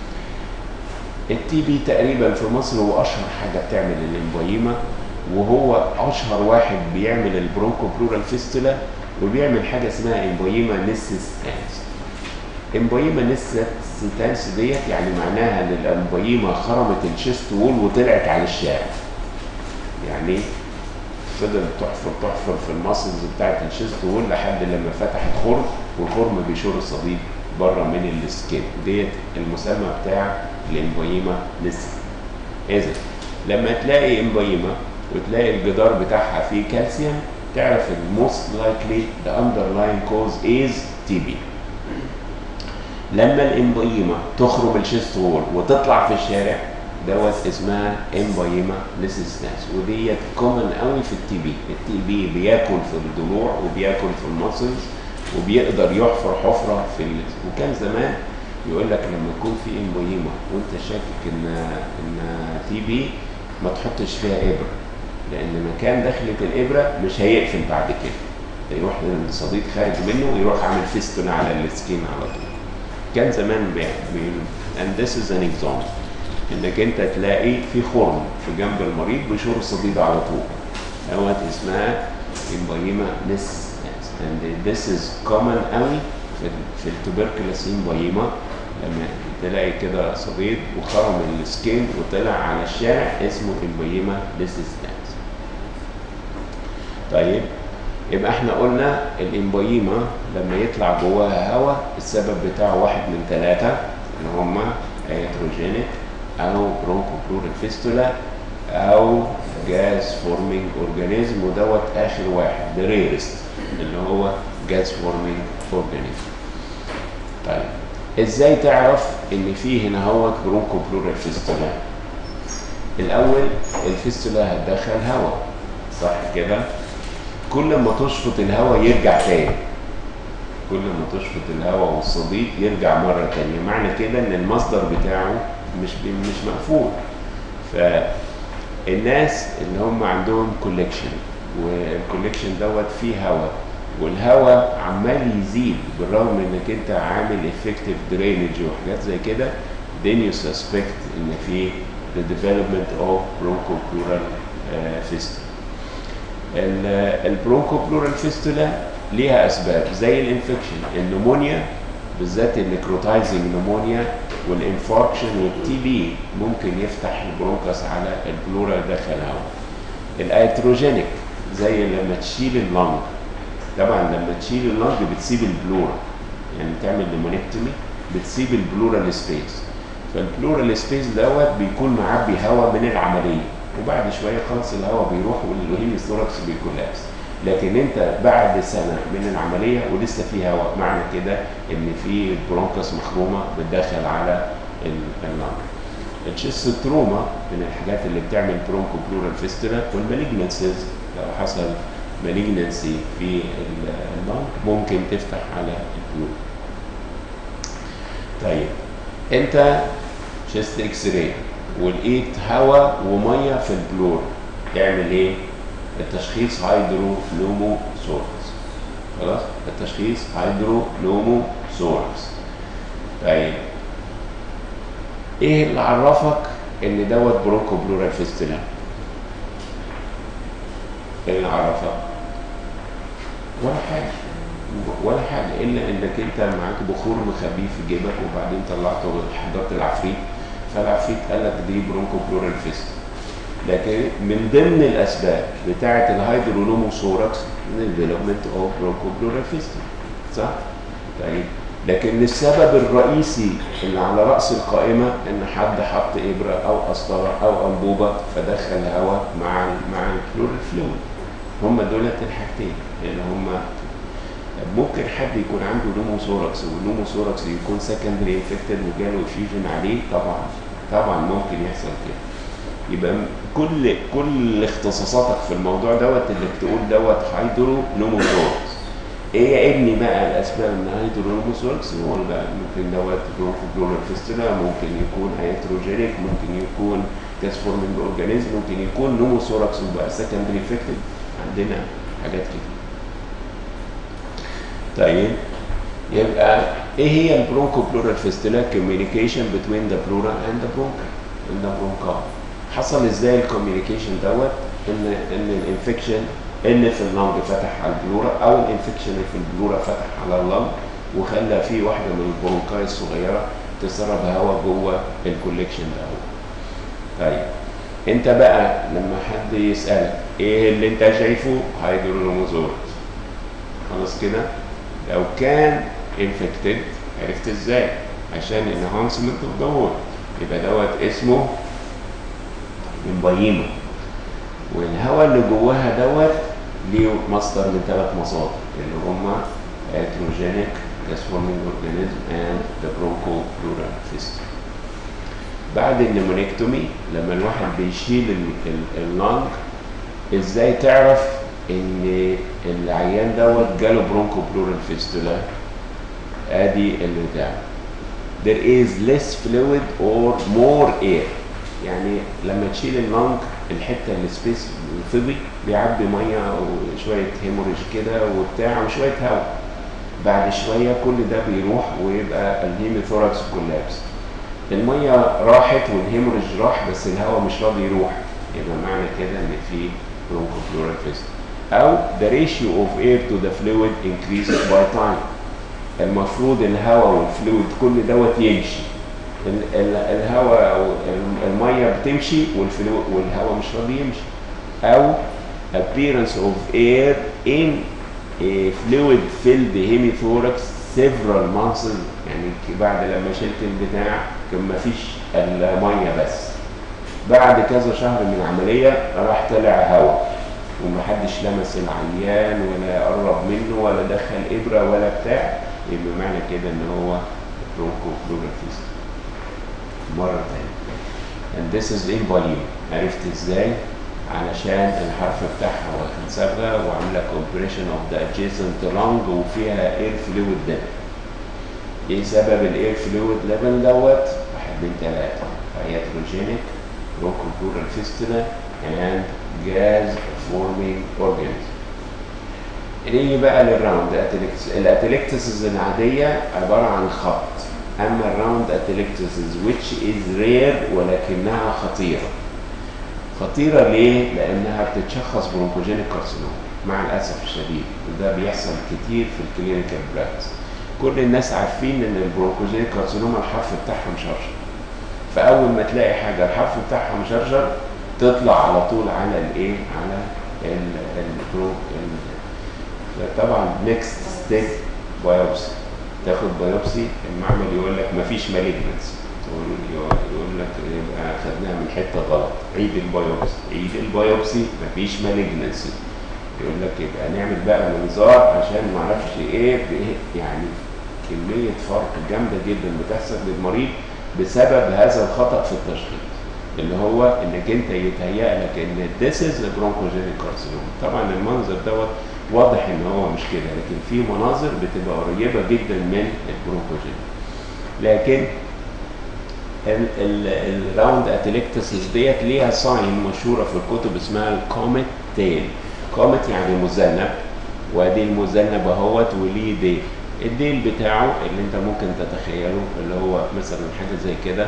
التي بي تقريبا في مصر هو اشهر حاجه بتعمل الامبويما، وهو اشهر واحد بيعمل البرونكوبلورال فيستولا، وبيعمل حاجه اسمها امبويما نيسيستانس. امبويما نيسيستانس ديت يعني معناها ان الامبويما خرمت الشيست وول وطلعت على الشارع، يعني فضل تحفر في الماسلز بتاعت الشيست وول لحد لما فتحت خرم، والخرم بيشور الصديد بره من السكين. ديت المسمى بتاع الامبويما نيسيستانس. اذا لما تلاقي امبويما وتلاقي الجدار بتاعها فيه كالسيوم تعرف most likely the underlying cause is TB. لما الامبويما تخرم الشيست وول وتطلع في الشارع دوت اسمها امبويما نيسيستانس، وديت كومن قوي في التي بي. التي بي بياكل في الضلوع وبياكل في المسلز وبيقدر يحفر حفره في وكان زمان يقول لك لما يكون في امبويما وانت شاكك ان تي بي ما تحطش فيها ابره، لان مكان دخلت الابره مش هيقفل بعد كده، يروح الصديد خارج منه ويروح عامل فيستولا على السكين على طول. كان زمان بيقولوا and this is an example انك انت تلاقي في خرم في جنب المريض بيشور الصديد على طول، دوت اسمها امبويما نيسيستانس. and this is common قوي في التوبركلوس امبويما، لما تلاقي كده صديد وخرم السكين وطلع على الشارع اسمه امبويما نيسيستانس. طيب يبقى احنا قلنا الامبويما لما يطلع جواها هواء السبب بتاعه واحد من 3 اللي هما اياتروجينيك او برونكوبلورال فيستولا او جاز فورمينج اورجانيزم، ودوت اخر واحد the rarest اللي هو جاز فورمينج اورجانيزم. طيب ازاي تعرف ان في هنا هو برونكوبلورال فيستولا؟ الاول الفيستولا هتدخل هواء صح كده، كل ما تشفط الهواء يرجع تاني، كل ما تشفط الهواء والصديد يرجع مره تانيه، معنى كده ان المصدر بتاعه مش مقفول. فالناس اللي هم عندهم كوليكشن والكوليكشن دوت فيه هواء والهواء عمال يزيد بالرغم انك انت عامل افكتيف درينج وحاجات زي كده، then you suspect ان في the development of bronchopleural fistula. البرونكوبلورال فيستولا ليها اسباب زي الانفكشن، النمونيا بالذات النكروتايزنج نمونيا والانفاركشن والتي بي ممكن يفتح البرونكس على البلورا داخل الهواء. الايتروجينيك زي لما تشيل اللنج، طبعا لما تشيل اللنج بتسيب البلورا، يعني تعمل نمونكتومي بتسيب البلورال سبيس، فالبلورال سبيس دوت بيكون معبي هواء من العمليه، وبعد شويه خلاص الهواء بيروح والهيموثوركس بيكولابس. لكن انت بعد سنه من العمليه ولسه في هواء، معنى كده ان في برونكس مخرومه بتدخل على اللنج. الشيست تروما من الحاجات اللي بتعمل برونكو بلورال فيستولا، والمالجنسيز لو حصل مالجنسي في اللنج ممكن تفتح على البلور. طيب انت شيست اكس راي ولقيت هواء وميه في البلور، تعمل ايه؟ التشخيص هيدرولوموثوركس. خلاص، التشخيص هيدرولوموثوركس. طيب ايه اللي عرفك ان دوت برونكو بلورال فيستولا؟ ايه اللي عرفك؟ ولا حاجه الا انك انت معاك بخور مخبيه في جيبك وبعدين طلعته وحضرت العفريت، فالعفريت قال لك دي برونكو بلورال فيستولا. لكن من ضمن الاسباب بتاعه الهيدرولوموثوركس ديفلوبمنت اوف برونكو بلورال فيستولا، صح؟ طيب لكن السبب الرئيسي اللي على راس القائمه ان حد حط ابره او قسطره او انبوبه فدخل هواء مع البلورال فلويد. هم دولت الحاجتين اللي هم ممكن حد يكون عنده نوموثوركس والنوموثوركس يكون سكندري انفكتد وجاله افيوجن عليه، طبعا ممكن يحصل كده. يبقى كل اختصاصاتك في الموضوع دوت انك تقول دوت هيدرولوموثوركس. ايه يا ابني بقى الاسباب من هيدرولوموثوركس؟ هو بقى ممكن دوت برونكو بلورال فيستولا، ممكن يكون هيتروجينيك، ممكن يكون كاس فورمينج اورجانيزم، ممكن يكون نوموثوركس وبقى سكندري انفكتد. عندنا حاجات كتير. طيب يبقى ايه هي البرونكو بلورال فيستولا؟ communication between the pleura and the bronchi. حصل ازاي الكوميونيكيشن دوت؟ ان الانفكشن اللي في اللنج فتح على البلورا، او الانفكشن اللي في البلورا فتح على اللنج وخلى في واحده من البرونكاي الصغيره تسرب هواء جوه الكوليكشن دوت. طيب انت بقى لما حد يسالك ايه اللي انت شايفه؟ هيدرولوموثوركس. خلاص كده؟ لو كان انفكتد عرفت ازاي؟ عشان انهانسمنت اوف ذا وول، يبقى دوت اسمه امبايما، والهواء اللي جواها دوت ليه مصدر من 3 مصادر اللي هم هيتروجينيك gas forming organism and the bronchopleural fistula. بعد النمونكتومي لما الواحد بيشيل اللنج، ازاي تعرف ان العيان دوت جاله برونكوبلورال فيستولا؟ ادي اللي بتاع there is less fluid or more air. يعني لما تشيل اللنج الحته اللي سبيس الفضي بيعبي ميه وشويه هيموريج كده وبتاع وشويه هواء، بعد شويه كل ده بيروح ويبقى الهيموثوركس كولابس. الميه راحت والهيموريج راح بس الهواء مش راضي يروح، يبقى معنى كده ان في برونكوبلورال فيستولا. او the ratio of air to the fluid increases by time. المفروض الهواء والفلويد كل دوت يمشي، الهواء او الميه بتمشي والهواء مش راضي يمشي. او appearance of air in a fluid filled hemithorax several months. يعني بعد لما شلت البتاع كان مفيش الميه بس، بعد كذا شهر من العمليه راح طلع هواء ومحدش لمس العيان ولا قرب منه ولا دخل ابره ولا بتاع، يبقى معنى كده ان هو برونكوبلورال فيستولا. مرة تانية. and this is embolism. عرفت ازاي؟ علشان الحرف بتاعها واخد صبغة وعاملة compression of the adjacent lung وفيها air fluid level. ايه سبب الاير فلويد ليفل دوت؟ 1 2 3 هيتروجينيك برونكوبلورال فيستولا and gas forming organism. نيجي بقى للراوند اتليكتس. الاتليكتسز العادية عبارة عن خط، اما الراوند اتليكتسز which is rare ولكنها خطيرة. خطيرة ليه؟ لانها بتتشخص برونكوجينيك كارسينوما. مع الاسف الشديد، وده بيحصل كتير في الكلينيكال براكتس. كل الناس عارفين ان البرونكوجينيك كارسينوما الحرف بتاعها مشرشر، فاول ما تلاقي حاجه الحرف بتاعها مشرشر تطلع على طول على الايه، على طبعا نيكست ستيب بايوبسي. تاخد بايوبسي، المعمل يقول لك مفيش مالجنسي، يقول لك يبقى خدناها من حته غلط، عيد البايوبسي، عيد البايوبسي، مفيش مالجنسي. يقول لك يبقى نعمل بقى منظار عشان ما اعرفش ايه يعني كميه فرق جامده جدا بتحصل للمريض بسبب هذا الخطا في التشخيص، اللي هو انك انت يتهيأ لك ان this is a bronchogenic carcinoma. طبعا المنظر دوت واضح ان هو مش كده، لكن في مناظر بتبقى قريبه جدا من البرونكوجينيك. لكن الراوند اتليكتسس ديت ليها ساين مشهوره في الكتب اسمها الكوميت تيل. كوميت يعني مذنب، وادي المذنب اهوت وليه ديل. الديل بتاعه اللي انت ممكن تتخيله اللي هو مثلا حاجه زي كده،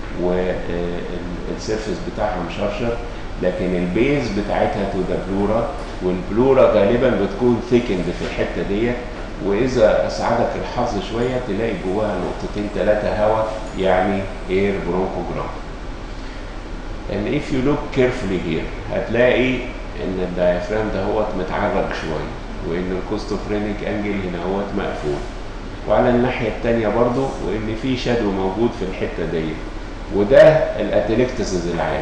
والسيرفيس بتاعها مشرشر، لكن البيز بتاعتها تو ذا بلورا، والبلورا غالبا بتكون ثيكند في الحته ديت، واذا اسعدك الحظ شويه تلاقي جواها نقطتين ثلاثه هواء، يعني اير برونكوجرام. and if you look carefully here هتلاقي ان الدايفرام ده هو متعرج شويه، وان الكوستوفرينيك انجل هنا هو مقفول، وعلى الناحيه الثانيه برضو وان في شادو موجود في الحته ديت، وده الاتليكتسز العادي.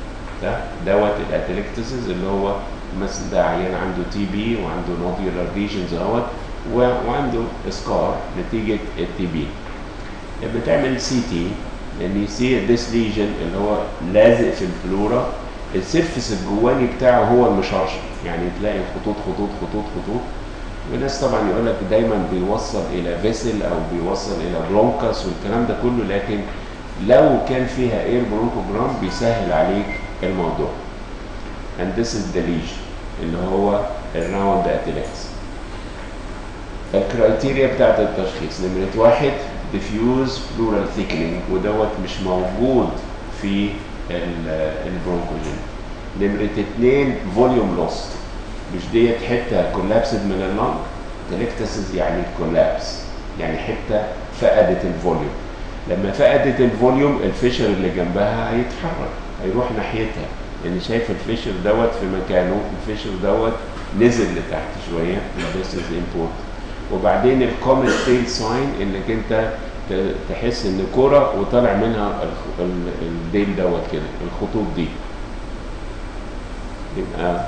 دوت الاتليكتسز اللي هو مثلا ده عيان عنده تي بي وعنده نوديولار ليجنز اهوت وعنده سكار نتيجه التي بي. بتعمل سي تي لان سي ديس ليجن اللي هو لازق في البلورا، السيرفس الجواني بتاعه هو المشرشر، يعني تلاقي خطوط خطوط خطوط خطوط. والناس طبعا يقول لك دايما بيوصل الى فيسل او بيوصل الى برونكاس والكلام ده كله، لكن لو كان فيها اير برونكوجرام بيسهل عليك الموضوع. and this is the lesion اللي هو الراوند اتليكس. الكرايتيريا بتاعت التشخيص نمرة واحد diffuse pleural thickening، ودوت مش موجود في البرونكوجين. نمرة اتنين فوليوم لوس، مش ديت حتة كولابسد من اللنج، تليكتسز يعني كولابس، يعني حتة فقدت الفوليوم. لما فقدت الفوليوم الفيشر اللي جنبها هيتحرك، هيروح ناحيتها، لان شايف الفيشر دوت في مكانه، الفيشر دوت نزل لتحت شويه، this is important. وبعدين الكومن تيل ساين انك انت تحس ان كوره وطالع منها الديل دوت كده، الخطوط دي. يبقى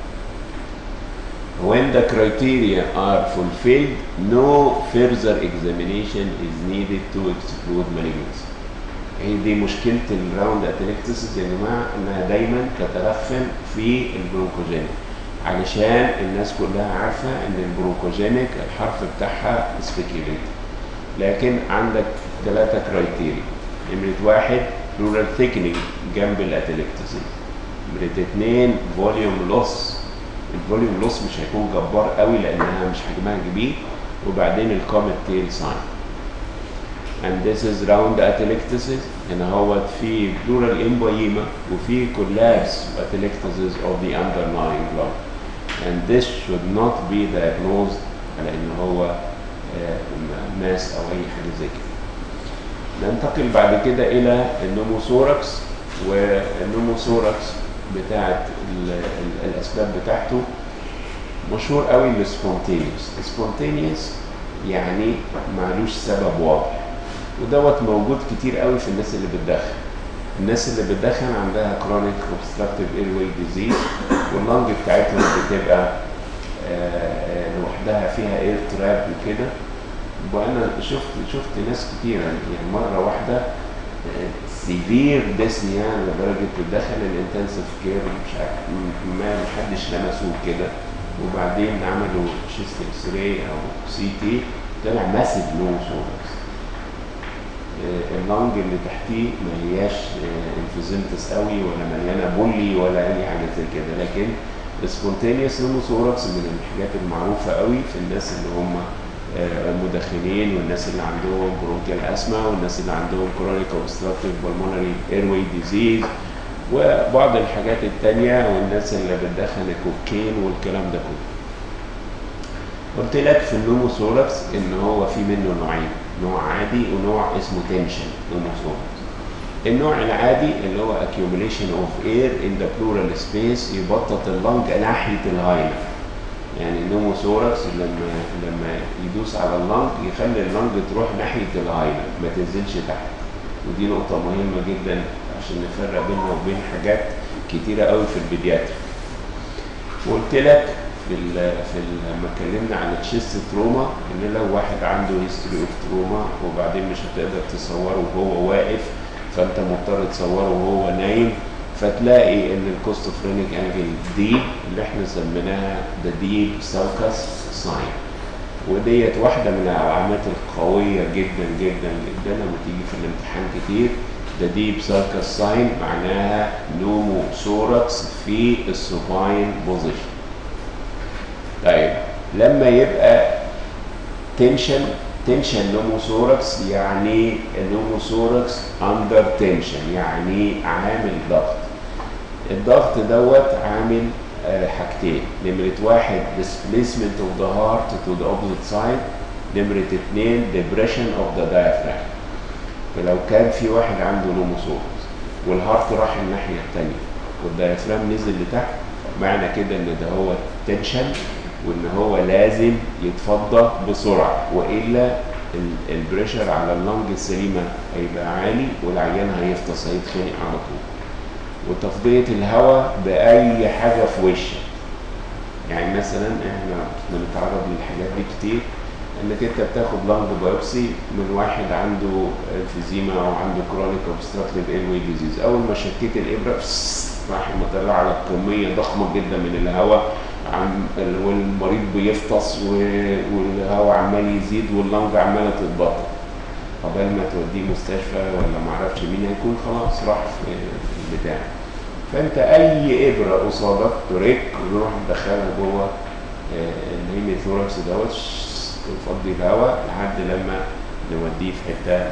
when the criteria are fulfilled no further examination is needed to exclude malignancy. هي دي مشكله الراوند اتليكتسس يا جماعه، انها دايما تتلخم في البرونكوجينيك، علشان الناس كلها عارفه ان البرونكوجينيك الحرف بتاعها سبيكيوليت. لكن عندك ثلاثه كرايتيريا. نمره واحد بلورال ثيكنينج جنب الاتليكتسس. نمره اثنين فوليوم لوس، الفوليوم لوس مش هيكون جبار قوي لانها مش حجمها كبير. وبعدين الكومت تيل ساين. and this is round atelectasis، هنا هو في pleural emboyema وفي collapse atelectasis of the underlying lung. and this should not be diagnosed على ان هو ماس او اي حاجه زي كده. ننتقل بعد كده الى النوموثوركس، والنوموثوركس بتاعت الاسباب بتاعته مشهور قوي السبونتينيوس، يعني معلوش سبب واضح، ودوت موجود كتير قوي في الناس اللي بتدخن. الناس اللي بتدخن عندها كرونيك اوبستراكتيف ايرواي ديزيز، واللنج بتاعتهم بتبقى لوحدها فيها اير تراب وكده. وانا شفت ناس كتير، يعني مره واحده سيفير ديسنيا لدرجه تدخل الانتنسيف كير، مش عارف ما حدش لمسوه كده، وبعدين عملوا شيست اكس راي او سي تي طلع ماسيف نوموثوركس. اللنج اللي تحتيه ما هياش انفيزيمتس قوي ولا مليانه بولي ولا اي حاجه زي كده، لكن السبونتينيوس نوموثوركس من الحاجات المعروفه قوي في الناس اللي هم المدخنين، والناس اللي عندهم برونكيال اسما، والناس اللي عندهم كرونيك اوبستراكتيف بالمونري ايرواي ديزيز، وبعض الحاجات التانية، والناس اللي بتدخن الكوكين والكلام ده كله. قلت لك في النوموثوركس ان هو في منه نوعين، نوع عادي ونوع اسمه تنشن نوموثوركس. النوع العادي اللي هو accumulation of air in the pleural space يبطط اللنج ناحيه الهايلم. يعني النوموثوركس لما يدوس على اللنج يخلي اللنج تروح ناحيه الهايلم ما تنزلش تحت. ودي نقطه مهمه جدا عشان نفرق بينها وبين حاجات كتيره قوي في البيدياتري. وقلت لك لما اتكلمنا عن الشيست تروما ان لو واحد عنده هيستوري اوف تروما وبعدين مش هتقدر تصوره وهو واقف، فانت مضطر تصوره وهو نايم، فتلاقي ان الكوستوفرينيك انجل دي اللي احنا سميناها ذا ديب سالكس ساين. وديت واحده من العلامات القويه جدا جدا جدا لما تيجي في الامتحان كتير. ذا ديب سالكس ساين معناها نوموثوركس في السوباين بوزيشن. طيب لما يبقى تنشن نوموثوركس يعني النوموثوركس اندر تنشن، يعني عامل ضغط. الضغط دوت عامل حاجتين، نمرة واحد displacement of the heart to the opposite side، نمرة اتنين depression of the diaphragm. فلو كان في واحد عنده نوموثوركس والهارت راح الناحية التانية والدايفرام نزل لتحت، معنى كده ان ده هو تنشن وان هو لازم يتفضى بسرعه، والا البريشر على اللنج السليمه هيبقى عالي والعيان هيفطس هيتخنق على طول. وتفضيه الهواء باي حاجه في وشك. يعني مثلا احنا بنتعرض للحاجات دي كتير، انك انت بتاخد لانج بايوبسي من واحد عنده انفيزيما او عنده كرونيك اوبستراكتيف ايروي ديزيز، اول ما شكيت الابره راح مطلع على كميه ضخمه جدا من الهواء والمريض بيفطس والهواء عمال يزيد واللنج عماله تتبطل. قبل ما توديه مستشفى ولا معرفش مين هيكون خلاص راح في البتاع. فانت اي ابره قصادك تريك نروح ندخلها جوه الهيميثوركس دوت تفضي الهواء لحد لما نوديه في حته.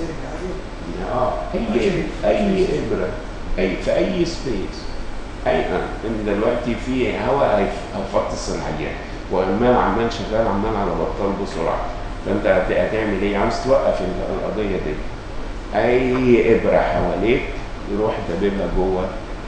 اي ابره في اي سبيس ان دلوقتي في هواء هيفطس العيان وعمال شغال عمال على بطال بسرعه، فانت هتعمل ايه؟ عاوز توقف القضيه دي. اي ابره حواليك يروح دببها جوه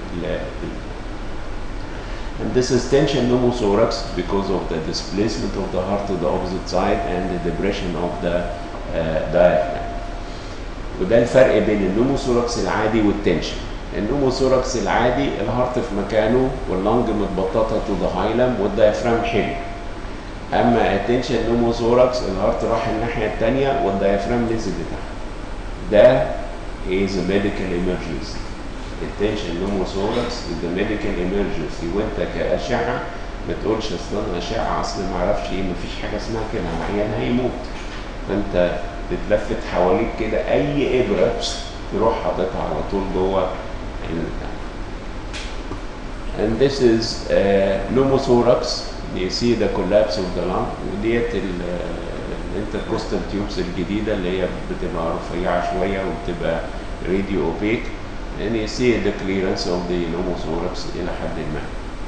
And this is tension pneumothorax because of the displacement of the heart to the opposite side and the depression of the diaphragm. وده الفرق بين النوموثوركس العادي والتنشن. النوموثوركس العادي الهارت في مكانه واللنج متبططه تو ذا هايلم والدايفرام حلو. اما التنشن نوموثوركس الهارت راح الناحيه الثانيه والدايفرام نزل لتحت. ده is a medical emergency. التنشن نوموثوركس is a medical emergency، وانت كاشعه ما تقولش اصل انا اشعه اصل ما اعرفش ايه، مفيش حاجه اسمها كده، العيان هيموت. فانت تتلفت حواليك كده اي ابره تروح حاططها على طول جوه. And this is pneumothorax. You see the collapse of the lung. وديت الانتركوستال تيوبس الجديده اللي هي بتبقى رفيعه شويه وبتبقى راديو اوبيك. And you see the clearance of the pneumothorax الى حد ما.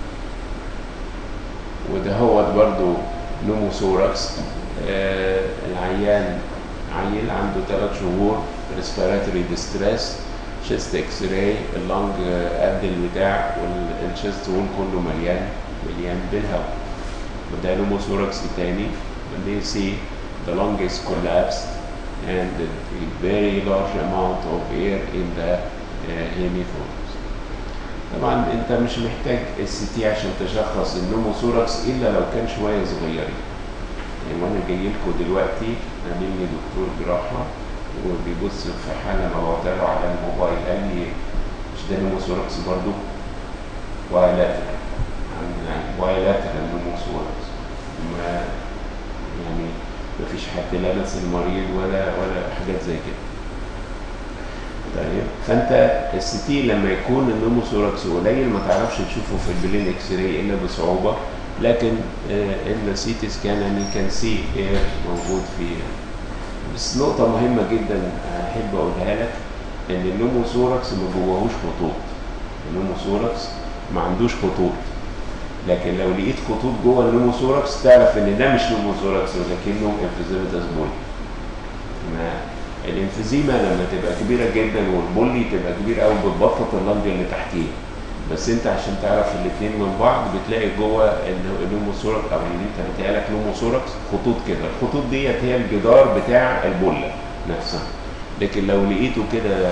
وده هو برضه pneumothorax. العيان عيل عنده 3 شهور respiratory distress، chest اكس راي، اللنج قد البتاع والشيست وول كله مليان بالهواء. وده نوموثوركس تاني. when they see the lung is collapsed and a very large amount of air in the hemithorax. طبعا انت مش محتاج الCT عشان تشخص النوموثوركس الا لو كان شويه صغيرين. يعني وانا جاي لكم دلوقتي عامل لي دكتور جراحه وبيبص في حاله بوتره على الموبايل قال لي مش ده نوموثوركس برضه؟ وايلاترال نوموثوركس. ما يعني مفيش حد لمس المريض ولا حاجات زي كده. طيب فانت الCT لما يكون النوموثوركس قليل ما تعرفش تشوفه في البلين اكس راي الا بصعوبه، لكن الCT سكان يعني كان سي اير موجود فيه. بس نقطة مهمة جدا أحب أقولها لك إن النوموثوركس ما جواهوش خطوط. النوموثوركس ما عندوش خطوط. لكن لو لقيت خطوط جوه النوموثوركس تعرف ان ده مش نوموثوركس ولكنه انفيزيماتس بولي. الانفيزيما لما تبقى كبيره جدا والبولي تبقى كبيره قوي بتبطط اللنج اللي تحتيه، بس انت عشان تعرف الاثنين من بعض بتلاقي جوه النوموثوركس او اللي انت بتهيألك نوموثوركس خطوط كده، الخطوط ديت هي الجدار بتاع البوله نفسها. لكن لو لقيته كده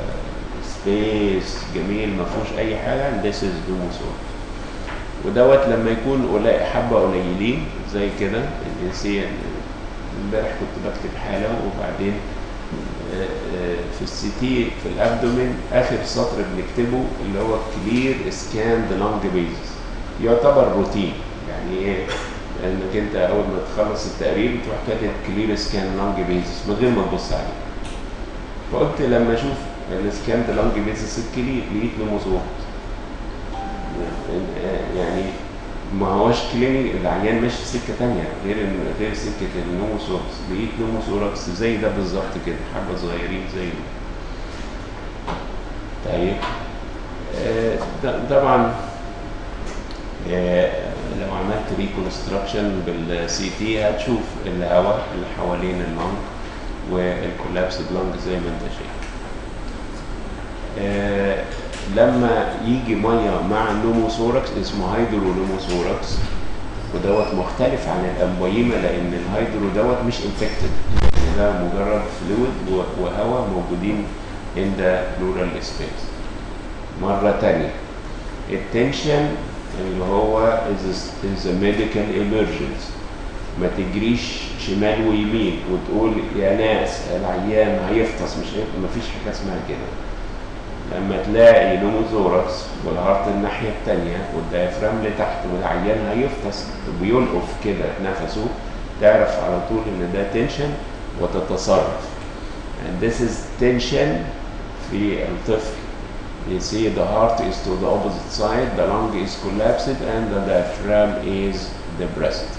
سبيس جميل ما فيهوش اي حاجه this is نوموثوركس. ودوت لما يكون حبه قليلين زي كده الانسيه. امبارح كنت بكتب حاله وبعدين في السي تي في الابدومين اخر سطر بنكتبه اللي هو كلير سكاند لانج بيزس، يعتبر روتين يعني ايه؟ لانك انت اول ما تخلص التقرير بتروح كاتب كلير سكان لانج بيزس من غير ما تبص عليه. فقلت لما اشوف السكاند لانج بيزس الكلير لقيت نوموثوركس، يعني ما هوش كليني العيان ماشي في سكه ثانيه غير سكه النوموثوركس، لقيت نوموثوركس زي ده بالظبط كده، حبه صغيرين زي ده. طيب طبعا لو عملت ريكونستراكشن بالسي تي هتشوف الهواء اللي حوالين اللنج والكولابس لنج زي ما انت شايف. لما يجي ميه مع النوموثوركس اسمه هيدرونوموثوركس، ودوت مختلف عن الامبويما لان الهيدرو دوت مش انفكتد، ده مجرد فلويد وهواء موجودين in the pleural space. مره ثانيه التنشن اللي هو is a medical emergency، ما تجريش شمال ويمين وتقول يا ناس العيان هيفطس، ما فيش حاجه اسمها كده. لما تلاقي نوموثوركس والهارت الناحيه الثانيه والديافرام لتحت والعيان هيفطس وبيلقف كده نفسه، تعرف على طول ان ده تنشن وتتصرف. and this is tension في الطفل. You see the heart is to the opposite side, the lung is collapsed and the diaphragm is depressed.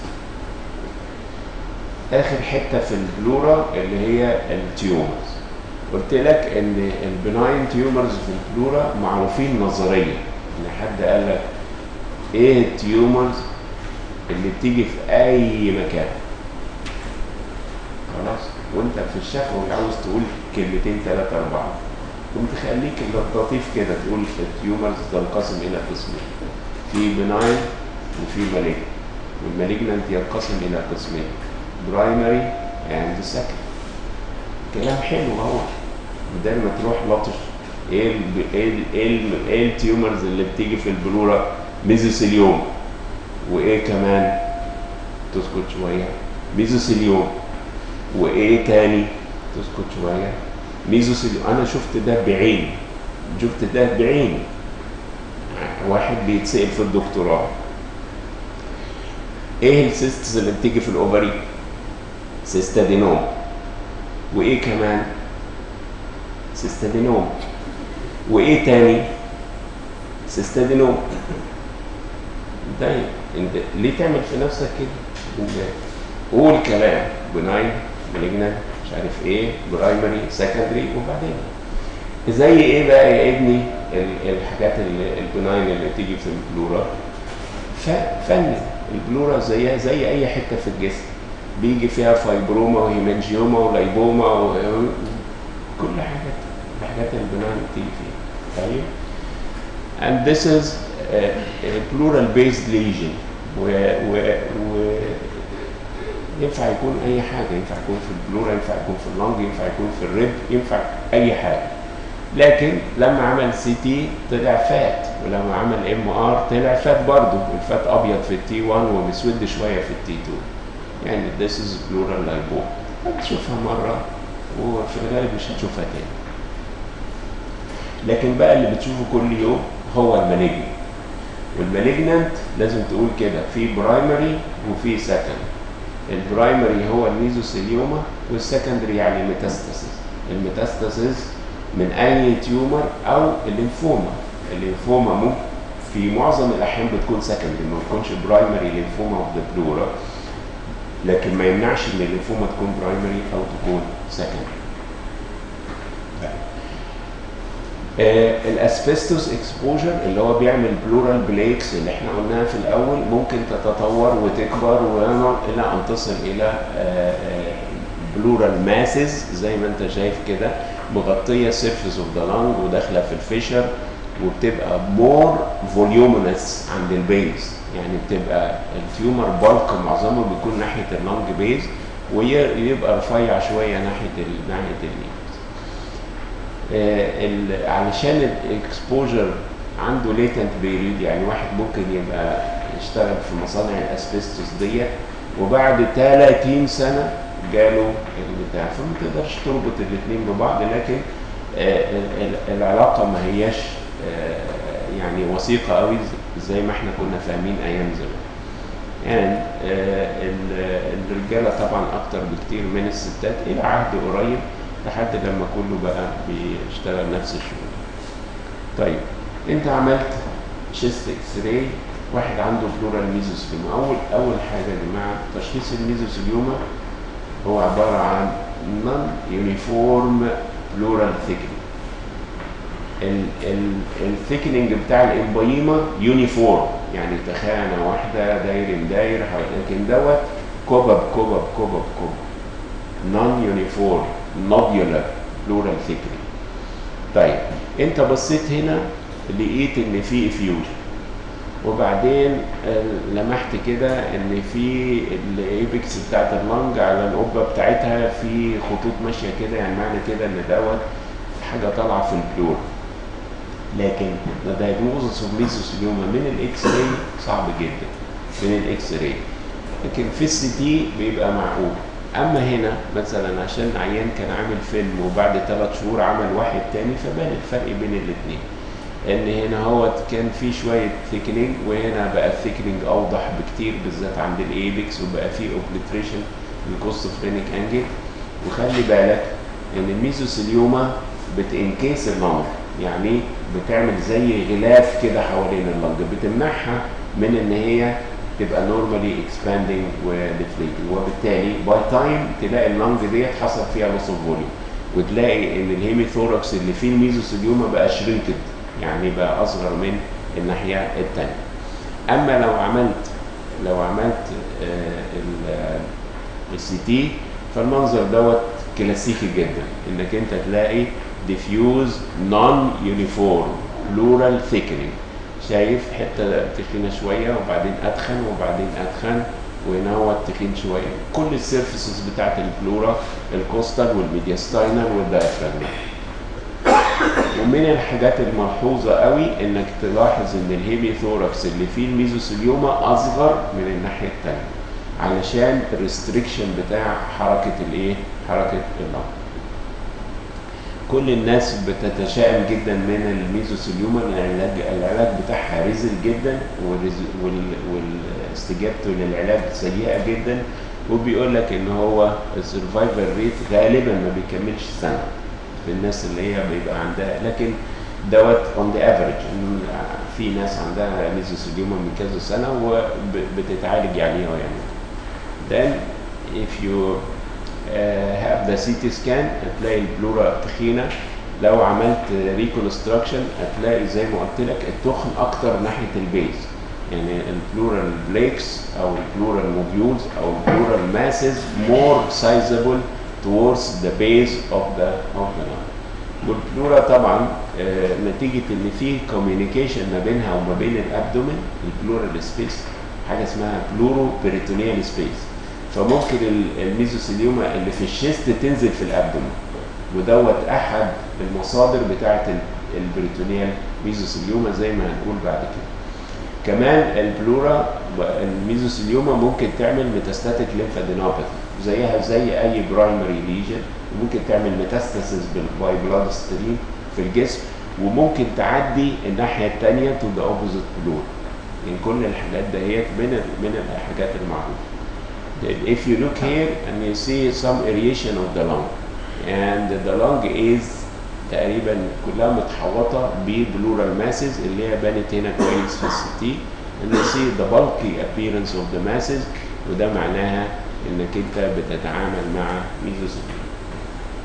آخر حتة في البلورا اللي هي التيومرز. قلت لك ان البناين تيومرز في البلورا معروفين نظريا، ان حد قال لك ايه التيومرز اللي بتيجي في اي مكان، خلاص وانت في الشفوي عاوز تقول كلمتين ثلاثة أربعة، كنت خليك اللطيف كده تقول التيومرز تنقسم الى قسمين، في بناين وفي مالجنت، والمالجنت ينقسم الى قسمين برايمري اند سكند. كلام حلو اهو، بدل ما تروح لطش ايه التيومرز اللي بتيجي في البلورا؟ ميزوثيليوم، وايه كمان؟ تسكت شويه، ميزوثيليوم، وايه تاني؟ تسكت شويه، ميزوثيليوم. انا شفت ده بعيني، واحد بيتسأل في الدكتوراه ايه السيستس اللي بتيجي في الاوفري؟ سيستادينوم، وايه كمان؟ سيستادينوم، وايه تاني؟ سيستادينوم. دايما انت ليه تعمل في نفسك كده؟ قول كلام بناين مالجنان مش عارف ايه برايمري سكندري، وبعدين زي ايه بقى يا ابني الحاجات البناين اللي بتيجي في البلورا؟ فن البلورا زيها زي اي حته في الجسم، بيجي فيها فايبروما وهيمانجيوما ولايبوما وكل الحاجات البناين بتيجي فيها. طيب and this is a plural based lesion ينفع يكون اي حاجه، ينفع يكون في البلورا، ينفع يكون في اللنج، ينفع يكون في الريب، ينفع اي حاجه. لكن لما عمل سي تي طلع فات، ولما عمل ام ار طلع فات برضه، الفات ابيض في التي 1 ومسود شويه في التي 2. يعني this is pleural lipoma، هتشوفها مره وفي الغالب مش هتشوفها تاني. لكن بقى اللي بتشوفه كل يوم هو المالجنت، والمالجنت لازم تقول كده في برايمري وفي سكند. البرايمري هو الميزوثيليوما، والسكندري يعني الميتاستاسيس. الميتاستاسيس من اي تيومر او الليمفوما. الليمفوما ممكن في معظم الاحيان بتكون سكندري، ما بتكونش برايمري ليمفوما اوف ذا بلورا، لكن ما يمنعش ان الليمفوما تكون برايمري او تكون سكندري. الاسبستوس اكسبوجر اللي هو بيعمل بلورال بليكس اللي احنا قلناها في الاول، ممكن تتطور وتكبر الى ان تصل الى بلورال ماسز زي ما انت شايف كده، مغطيه سيرفيس اوف ذا لانج وداخله في الفيشر، وبتبقى مور فوليومينس عند البيز، يعني بتبقى التيومر بالك معظمه بيكون ناحيه اللانج بيز، ويبقى رفيع شويه ناحيه اليمين. علشان الاكسبوجر عنده ليتنت بيريود، يعني واحد ممكن يبقى يشتغل في مصانع الاسبستوس ديت وبعد 30 سنه جاله البتاع، فما تقدرش تربط الاثنين ببعض، لكن العلاقه ما هياش يعني وثيقه قوي زي ما احنا كنا فاهمين ايام زمان. يعني الرجاله طبعا اكتر بكتير من الستات الى عهد قريب، لحد لما كله بقى بيشتغل نفس الشغل. طيب انت عملت شيست اكس راي، واحد عنده بلورال ميزوثيليوما. اول حاجه يا جماعه، تشخيص الميزوثيليوما هو عباره عن نون يونيفورم بلورال ثيكنينج. الثيكنينج بتاع الامبايما يونيفورم، يعني تخانه واحده داير لكن دوت كوبب كوبب كوبب كوبب، نون يونيفورم نوديولار بلورال ثيكنينج. طيب انت بصيت هنا لقيت ان في افيوجن، وبعدين لمحت كده ان في الايبكس بتاعت اللنج على القبه بتاعتها في خطوط ماشيه كده، يعني معنى كده ان دوت حاجه طالعه في البلور. لكن الدايجنوزس اوف ميزوثيليوما من الاكس راي صعب جدا من الاكس راي، لكن في السي تي بيبقى معقول. اما هنا مثلا عشان عيان كان عامل فيلم وبعد 3 شهور عمل واحد تاني، فبان الفرق بين الاثنين، ان هنا هو كان في شويه ثيكنينج وهنا بقى الثيكنينج اوضح بكتير بالذات عند الايبكس، وبقى في اوبليتريشن للكوستوفرينيك انجل. وخلي بالك ان الميزوثيليوما بتنكيس اللنج، يعني بتعمل زي غلاف كده حوالين اللنج، بتمنعها من ان هي تبقى نورمالي اكسباندنج وديفليتنج، وبالتالي باي تايم تلاقي اللنج ديت حصل فيها لوس اوف فوليوم، وتلاقي ان الهيميثوركس اللي فيه الميزوثيليوما بقى شرينكد، يعني بقى اصغر من الناحيه الثانيه. اما لو عملت السي تي، فالمنظر دوت كلاسيكي جدا، انك انت تلاقي diffuse non-uniform pleural thickening، شايف حته تخينه شويه وبعدين اتخن وبعدين اتخن، وهنا هو التخين شويه. كل السيرفيسز بتاعت البلورا، الكوستال والميدياستاينال والدايفراجمال. ومن الحاجات الملحوظه قوي انك تلاحظ ان الهيميثوركس اللي فيه الميزوثيليوما اصغر من الناحيه الثانيه، علشان الريستريكشن بتاع حركه حركه اللنج. كل الناس بتتشائم جدا من الميزوثيليوما، العلاج بتاعها رزل جدا، واستجابته للعلاج سيئه جدا، وبيقول لك ان هو السرفايفل ريت غالبا ما بيكملش سنه في الناس اللي هي بيبقى عندها، لكن دوت اون ذا افريج، في ناس عندها ميزوثيليوما من كذا سنه وبتتعالج يعني. Then if you have the CT scan هتلاقي البلورا تخينه، لو عملت ريكونستراكشن هتلاقي زي ما قلت لك التخن اكتر ناحيه البيز، يعني البلورال بليكس او البلورال موديولز او البلورال ماسز more sizable towards the base of the lung. والبلورا طبعا نتيجه ان في كوميونيكيشن ما بينها وما بين الابدومين، البلورال سبيس حاجه اسمها بلورو بيريتونيال سبيس، فممكن الميزوثيليوما اللي في الشيست تنزل في الابدومين، ودوت احد المصادر بتاعه البريتونيال ميزوثيليوما زي ما هنقول بعد كده. كمان البلورا الميزوثيليوما ممكن تعمل ميتاستاتيك ليمفادينوباثي زيها زي اي برايمري ليجن، وممكن تعمل ميتاستاسيس بالباي بلاد ستريم في الجسم، وممكن تعدي الناحيه الثانيه تو ذا اوبوزيت بلور. يعني كل الحاجات دهيت من الحاجات المعروفه. If you look here and you see some aeration of the lung, and the lung is تقريبا كلها متحوطه ببلورال ماسز اللي هي بانت هنا كويس في السي تي، and you see the bulky appearance of the masses، وده معناها انك انت بتتعامل مع ميزوثيليوما.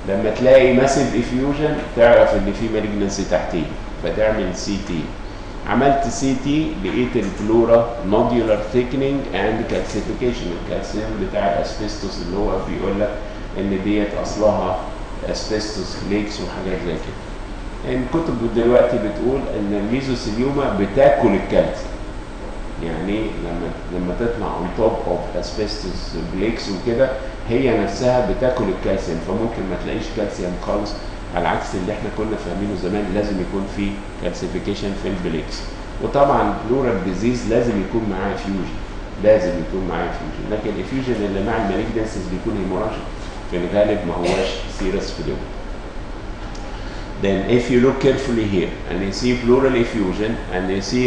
لما تلاقي ماسيف افيوجن تعرف ان في مالجنسي تحتيه، فتعمل سي تي. عملت سي تي لقيت البلورا نوديولار ثيكنينج اند كالسيفيكيشن، الكالسيوم بتاع الاسبستوس اللي هو بيقول لك ان ديت اصلها اسبستوس فليكس وحاجات زي كده. الكتب دلوقتي بتقول ان الميزوثيليوما بتاكل الكالسيوم، يعني لما تطلع اون توب اوف اسبستوس فليكس وكده هي نفسها بتاكل الكالسيوم، فممكن ما تلاقيش كالسيوم خالص، على عكس اللي احنا كنا فاهمينه زمان لازم يكون في كالسيفيكيشن في البليكس. وطبعا بلورال ديزيز لازم يكون معاه فيوجن، لازم يكون معاه فيوجن، لكن الفيوجن اللي مع المالجنسيز بيكون هيموراجيك في الغالب، ما هواش سيرس فلويد. Then if you look carefully here and you see pleural effusion and you see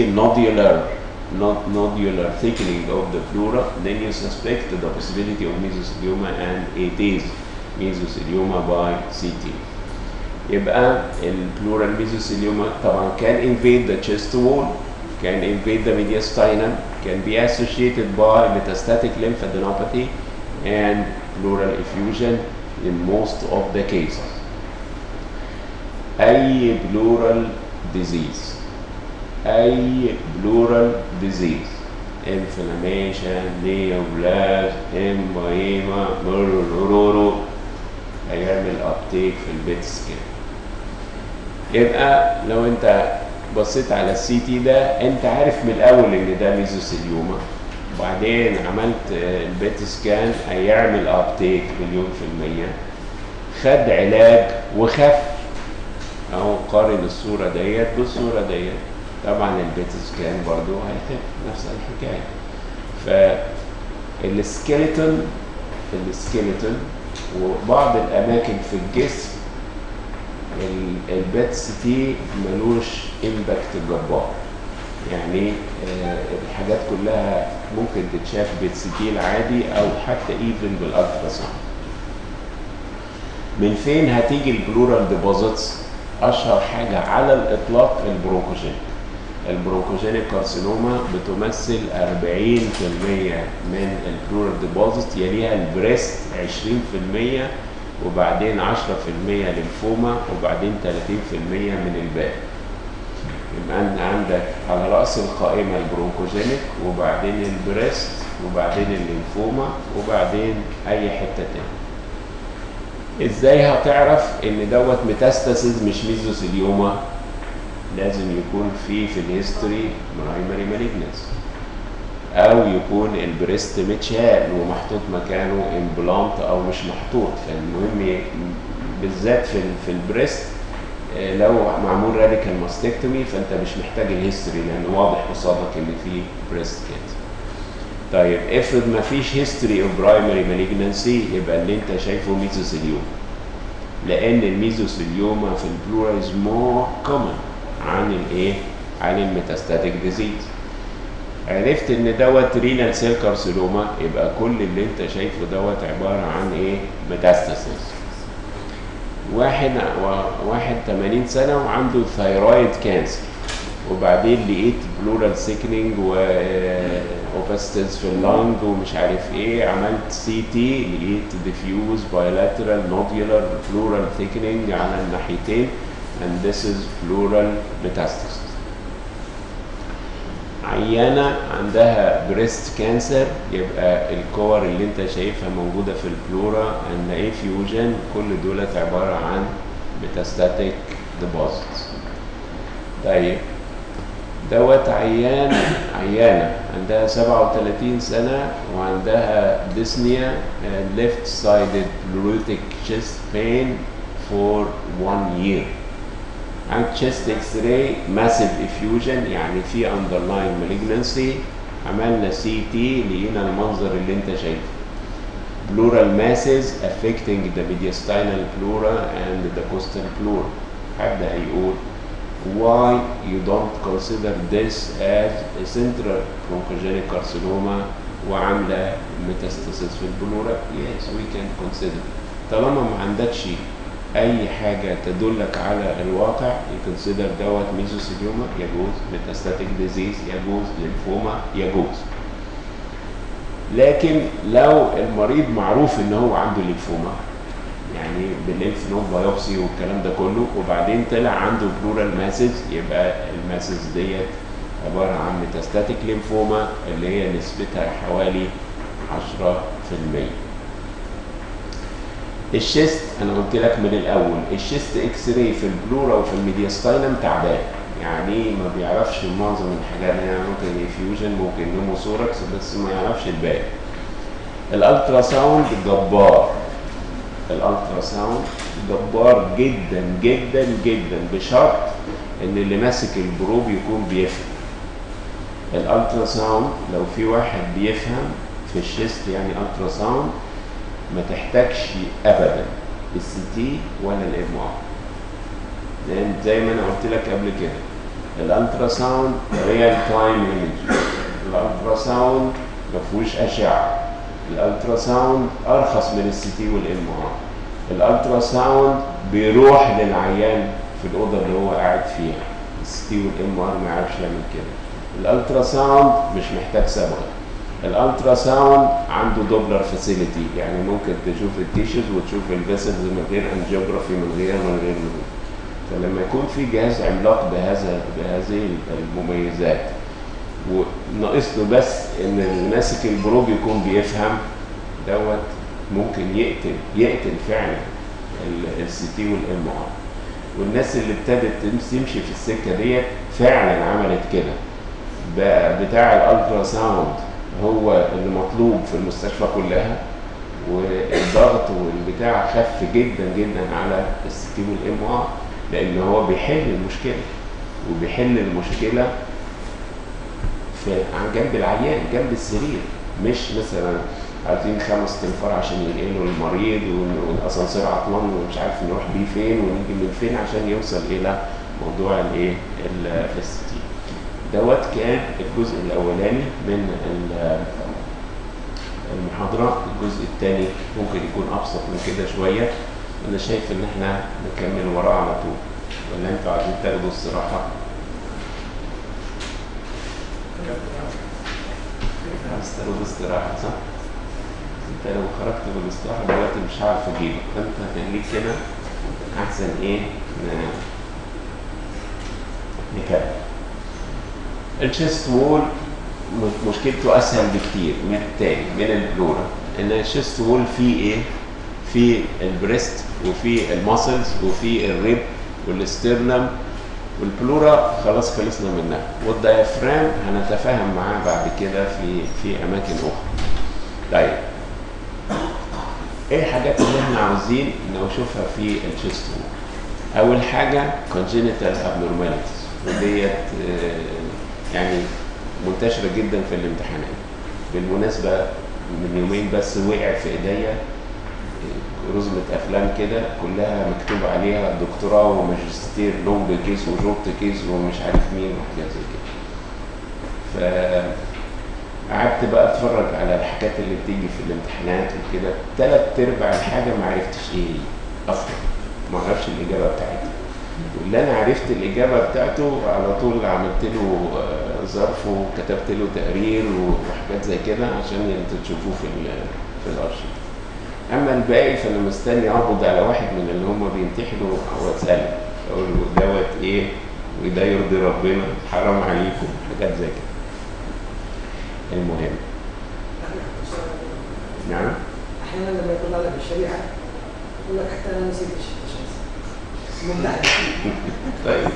nodular thickening of the pleura, then you suspect the possibility of mesothelioma and it is mesothelioma by CT. يبقى البلورال ميزوثيليوما طبعا can invade the chest wall, can invade the mediastinum, can be associated by metastatic lymphadenopathy and pleural effusion in most of the cases. أي pleural disease inflammation, neoplasm, emphysema, هيعمل uptake في البيت سكان. يبقى لو انت بصيت على السي تي ده انت عارف من الاول ان ده ميزوثيليوما، وبعدين عملت البيت سكان هيعمل ابتيك مليون في المية، خد علاج وخف. اهو قارن الصورة ديت بالصورة ديت، طبعا البيت سكان برضو هيخف نفس الحكاية. فالسكيلتون وبعض الاماكن في الجسم البيت سي ملوش امباكت جبار، يعني الحاجات كلها ممكن تتشاف بيت سي العادي او حتى ايفن بالالتراساوند. من فين هتيجي البلورال ديبوزيتس؟ اشهر حاجه على الاطلاق البرونكوجينيك كارسينوما بتمثل 40% من البلورال ديبوزيت، يليها البريست 20%، وبعدين 10% للفوما، وبعدين 30% من الباقي. يبقى عندك على رأس القائمة البرونكوجينيك، وبعدين البريست، وبعدين الليمفوما، وبعدين أي حتة تاني. إزاي هتعرف إن دوت ميتاستاسيز مش ميزوثيليوما؟ لازم يكون في الهيستوري برايمري مالجنسي، او يكون البريست متشال ومحطوط مكانه امبلانت او مش محطوط. فالمهم بالذات في البريست لو معمول راديكال ماستكتومي فانت مش محتاج الهيستوري لان واضح قصادك ان في بريست كانسر. طيب افرض ما فيش هيستوري اوف برايمري مالجنسي، يبقى اللي انت شايفه ميزوثيليوما، لان الميزوثيليوما في البلورال از مور كومن عن الميتاستاتيك ديزيز. عرفت ان دوت رينال سيل كارسينوما، يبقى كل اللي انت شايفه دوت عباره عن ميتاستاسيس. واحد 80 سنه وعنده ثايرويد كانسر، وبعدين لقيت بلورال سيكنينج واوباستيز في اللنج ومش عارف عملت سي تي لقيت ديفيوز بايلاترال نوديولار بلورال ثيكنينج على الناحيتين and this is pleural metastasis. عيانة عندها بريست كانسر، يبقى الكور اللي انت شايفها موجودة في البلورا and effusion كل دولت عبارة عن metastatic deposits. طيب دوت عيانة عندها 37 سنة وعندها dyspnea left sided pleuritic chest pain for 1 year. عند chest x-ray massive effusion يعني في underlying malignancy، عملنا CT لقينا المنظر اللي انت شايفه. pleural masses affecting the mediastinal pleura and the costal pleura. حد هيقول why you don't consider this as a central bronchogenic carcinoma وعامله metastasis في البلورا؟ yes we can consider. طالما ما عندكش اي حاجه تدلك على الواقع يكونسيدر دوت ميزوثيليوما يجوز، ميتاستاتيك ديزيز يجوز، ليمفوما يجوز. لكن لو المريض معروف ان هو عنده ليمفوما يعني بالليمف نود بايوبسي والكلام ده كله، وبعدين طلع عنده بلورال ماسز، يبقى الماسز ديت عباره عن ميتاستاتيك ليمفوما اللي هي نسبتها حوالي 10%. الشيست انا قلت لك من الاول، الشيست اكس راي في البلورا وفي الميدياستاينم تعبان، يعني ما بيعرفش معظم الحاجات، يعني ممكن يفيوجن ممكن نيموثوركس بس ما يعرفش الباقي. الالترا ساوند جبار، الالترا ساوند جبار جدا جدا جدا، بشرط ان اللي ماسك البروب يكون بيفهم. الالترا ساوند لو في واحد بيفهم في الشيست يعني الترا ساوند ما تحتاجش ابدا السي تي ولا الام ار، لان زي ما انا قلت لك قبل كده الالترا ساوند ريال تايم ايمج، الالترا ساوند ما فيهوش اشعه، الالترا ساوند ارخص من السي تي والام ار، الالترا ساوند بيروح للعيان في الاوضه اللي هو قاعد فيها، السي تي والام ار ما يعرفش يعمل كده. الالترا ساوند مش محتاج صبغه، الالترا ساوند عنده دوبلر فاسيلتي، يعني ممكن تشوف التيشوز وتشوف الفيسلز من غير انجيوجرافي من غير. فلما يكون في جهاز عملاق بهذه المميزات وناقص له بس ان اللي ماسك البروب يكون بيفهم دوت، ممكن يقتل فعلا السي تي والام ار. والناس اللي ابتدت تمشي في السكه ديت فعلا عملت كده، بقى بتاع الالترا ساوند هو اللي مطلوب في المستشفى كلها، والضغط والبتاع خف جدا جدا على السي تي والام ار، لان هو بيحل المشكله، وبيحل المشكله عن جنب العيان جنب السرير، مش مثلا عايزين 5 تنفار عشان ينقلوا المريض والاسانسير عطلان ومش عارف نروح بيه فين ونيجي من فين عشان يوصل الى موضوع الايه السي تي. دوت كان الجزء الاولاني من المحاضره. الجزء الثاني ممكن يكون ابسط من كده شويه، انا شايف ان احنا نكمل وراه على طول، ولا انتوا عايزين تاخدوا استراحه؟ عايز تاخدوا استراحه صح؟ انت لو خرجت بالاستراحه دلوقتي مش هعرف اجيبك، فانت هتخليك كده احسن. ايه نكمل. الشيست وول مشكلته اسهل بكتير من التاني من البلورا، ان الشيست وول فيه ايه؟ في البريست وفي الماسلز وفي الريب والاسترنم، والبلورا خلاص خلصنا منها، والدايفرام هنتفاهم معاه بعد كده في اماكن اخرى. طيب ايه الحاجات اللي احنا عاوزين نشوفها في الشيست وول؟ اول حاجه congenital abnormalities، وديت يعني منتشره جدا في الامتحانات. بالمناسبه من يومين بس وقع في ايديا رزمه افلام كده كلها مكتوب عليها دكتوراه وماجستير لونج كيس وشورت كيس ومش عارف مين وحاجات زي كده. فقعدت بقى اتفرج على الحاجات اللي بتيجي في الامتحانات وكده، 3/4 الحاجه ما عرفتش ايه هي اصلا، ما اعرفش الاجابه بتاعتها. واللي انا عرفت الاجابه بتاعته على طول عملت له ظرف وكتبت له تقرير وحاجات زي كده عشان انتوا تشوفوه في الارشيف. اما الباقي فانا مستني اقبض على واحد من اللي هم بيمتحنوا واساله اقول له دوت ايه وده يرضي ربنا، حرام عليكم، حاجات زي كده. المهم نعم احيانا لما يطلع لك الشريعه يقول لك حتى انا نسيت الشمس ممتع. طيب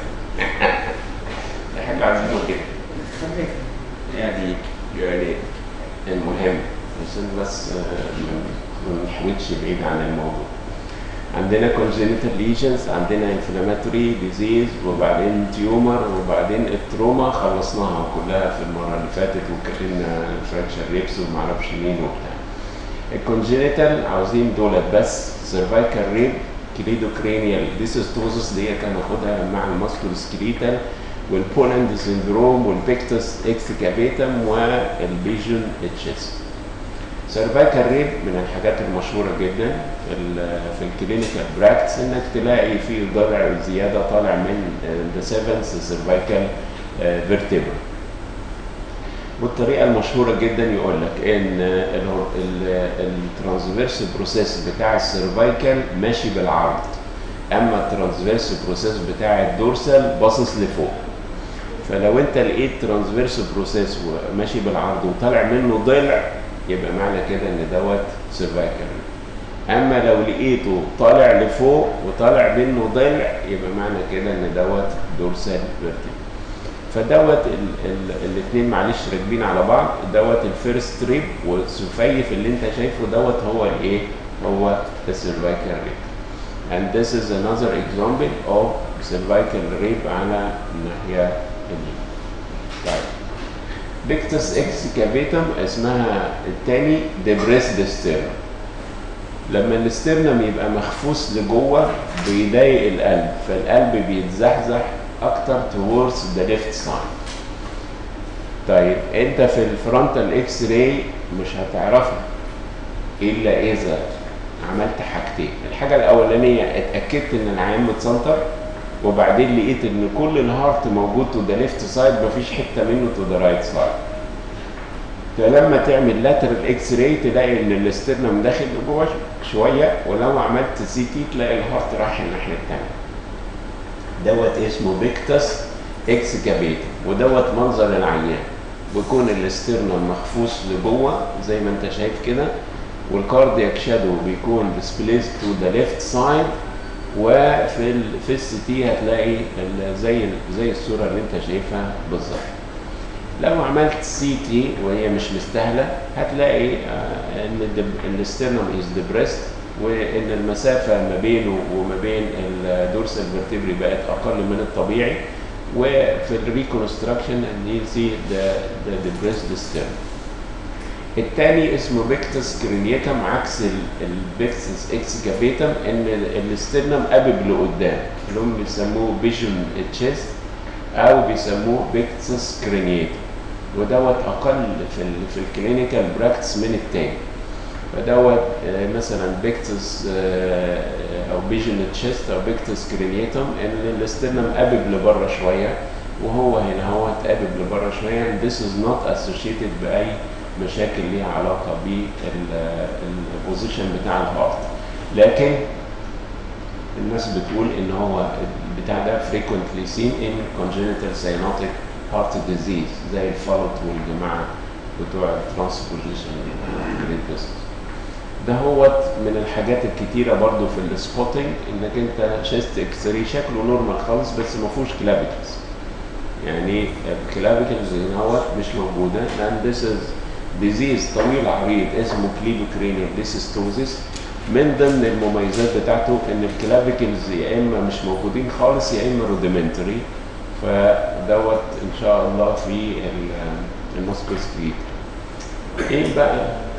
احنا عايزينه كده يعني المهم عشان بس ما نحوتش بعيد عن الموضوع. عندنا congenital lesions، عندنا inflammatory disease، وبعدين تيومر، وبعدين التروما خلصناها كلها في المره اللي فاتت واتكلمنا فراكشر ريبس ومعرفش مين وبتاع. الكونجينيتال عاوزين دولت بس، cervical rib، كليدوكرينيال ديسيستوزس ديت هناخدها مع الماسكولو سكليتال، والبولند سيندروم، والبيكتس اكسكافيتم، والبيجن تشيست. سيرفايكال ريب من الحاجات المشهوره جدا في الكلينيكال براكتس، انك تلاقي في ضلع زياده طالع من ذا 7th سيرفايكال فيرتبرا. والطريقه المشهوره جدا يقول لك ان الترانسفيرس بروسيس بتاع السيرفايكال ماشي بالعرض، اما الترانسفيرس بروسيس بتاع الدورسال باصص لفوق. فلو انت لقيت ترانسفيرس بروسيس ماشي بالعرض وطالع منه ضلع، يبقى معنى كده ان دوت سيرفايكال. اما لو لقيته طالع لفوق وطالع منه ضلع، يبقى معنى كده ان دوت دورسال فيرتيبرا. فدوت الاثنين معلش راكبين على بعض. دوت الفيرست ريب، والسفيف اللي انت شايفه دوت هو الايه؟ هو السيرفايكال ريب. and this is another example of cervical rape على الناحية اليمين. طيب بيكتس اكسكافيتم اسمها الثاني depressed sternum. لما الاسترنم يبقى مخفوص لجوه بيضايق القلب، فالقلب بيتزحزح اكتر towards the left side. طيب انت في الفرونتال اكس راي مش هتعرفها الا اذا عملت حاجتين. الحاجه الاولانيه اتاكدت ان العيان متسنتر، وبعدين لقيت ان كل الهارت موجود تو ذا ليفت سايد، مفيش حته منه تو ذا رايت سايد. فلما تعمل لاترال اكس راي تلاقي ان الاسترنم داخل لجوه شويه، ولو عملت سي تي تلاقي الهارت رايح الناحيه الثانيه. دوت اسمه بيكتس اكسكافيتم، ودوت منظر العيان. بيكون الاسترنم مخفوص لجوه زي ما انت شايف كده، والكاردياك شادو بيكون ديسبليس تو ذا ليفت سايد، وفي السي تي هتلاقي زي الصوره اللي انت شايفها بالظبط. لو عملت سي تي وهي مش مستاهله هتلاقي ان الاسترنم از ديبريست، وان المسافه ما بينه وما بين الدورسال فيرتيبري بقت اقل من الطبيعي. وفي الريكونستراكشن دي سي ذا ديبريسد ستيرنم. الثاني اسمه بيكتس كرينيتم، عكس البيكتس اكسكافيتم، ان الاسترنم قابب لقدام، اللي هم بيسموه بيجن تشيست او بيسموه بيكتس كرينيتم، ودوت اقل في الكلينيكال براكتس من الثاني. فدوت مثلا بيكتس او بيجن تشيست او بيكتس كرينيتم، ان الاسترنم قابب لبره شويه، وهو هنا هو قابب لبره شويه. and this is not associated باي مشاكل ليها علاقه بالبوزيشن بتاع الهارت. لكن الناس بتقول ان هو البتاع ده frequently seen in congenital cyanotic heart disease زي الفلط والجماعه بتوع الترانسبوزيشن جريد. ده هو من الحاجات الكتيره برضو في السبوتنج، انك انت شيست اكس راي شكله نورمال خالص بس ما فيهوش كلافيكلز. يعني الكلافيكلز هنا هو مش موجوده، لان this is disease طويل عريض اسمه كليبوكرينيال ديسيستوزيس. من ضمن المميزات بتاعته ان الكلافيكلز يا اما مش موجودين خالص يا اما روديمنتري، فدوت ان شاء الله في الماسكوسكريت. ايه بقى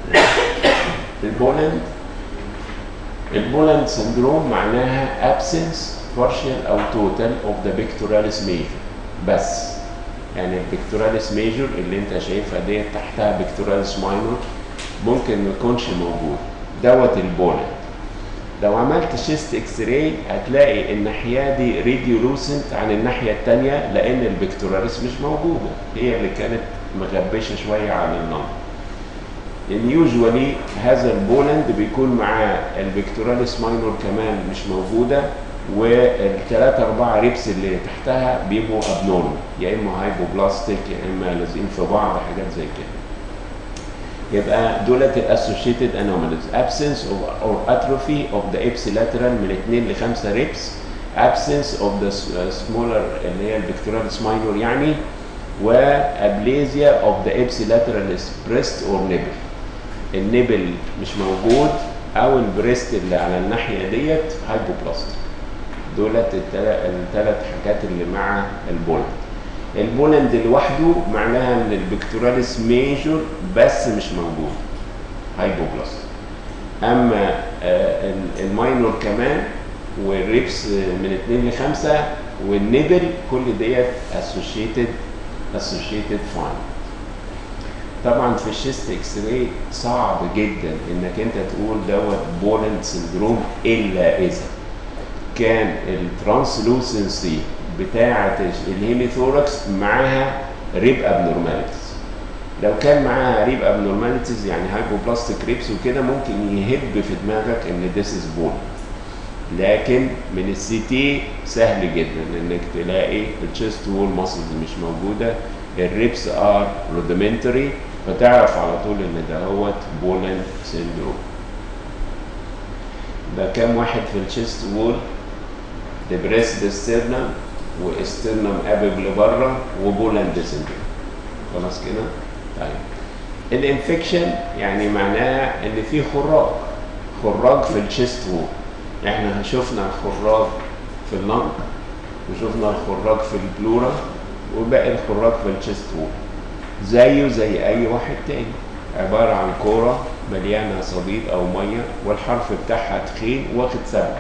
البولند؟ البولند سندروم معناها absence partial او total of the pectoralis major بس. يعني البيكتوراليس ميجور اللي انت شايفها ديت تحتها بيكتوراليس ماينور ممكن ما يكونش موجود، دوت البولند. لو عملت شيست اكس راي هتلاقي الناحيه دي ريديولوسنت عن الناحيه الثانيه، لان البيكتوراليس مش موجوده، هي اللي كانت مغبشه شويه عن النمط. ان يوجوالي هذا البولند بيكون معاه البيكتوراليس ماينور كمان مش موجوده، والثلاثة أربعة ريبس اللي تحتها بيبقوا ابنورمال، يا اما هايبوبلاستيك يا اما لازقين في بعض، حاجات زي كده. يبقى دولت الاسوشيتد انوماليز: absence of or atrophy of the ipsilateral من 2 ل 5 ريبس، absence of the smaller اللي هي البيكتوراليس ماينور يعني، وابليزيا of the ipsilateral breast or nipple. النبل مش موجود او البريست اللي على الناحيه ديت هايبوبلاستيك. دولت الثلاث حاجات اللي مع البولند. البولند لوحده معناها ان البيكتوراليس ميجور بس مش موجود، هايبوبلاستيك. اما الماينور كمان والريبس من 2 ل 5 والنبل كل ديت اسوشيتد فاين. طبعا في الشيست اكس راي صعب جدا انك انت تقول دوت بولند سندروم الا اذا كان الترانسلوسنسي بتاعه الهيميثوركس معاها ريب ابنورماليتيز. لو كان معاها ريب ابنورماليتيز يعني هايبوبلاستيك ريبس وكده ممكن يهب في دماغك ان ذس از بون. لكن من السي تي سهل جدا انك تلاقي الشيست وول ماسلز مش موجوده، الريبس ار رودمنتري، فتعرف على طول ان ده هو بولن سيندروم. ده كام واحد في الشيست وول؟ ديبريسد ستيرنم واسترنم ابيب لبره وبولند سيندروم. خلاص كده؟ طيب الانفكشن يعني معناها ان في خراج في الشيست وول. احنا شفنا الخراج في اللنج وشفنا الخراج في البلورا وباقي الخراج في الشيست وول زيه زي اي واحد تاني، عباره عن كوره مليانه صديد او ميه والحرف بتاعها تخين واخد سبب.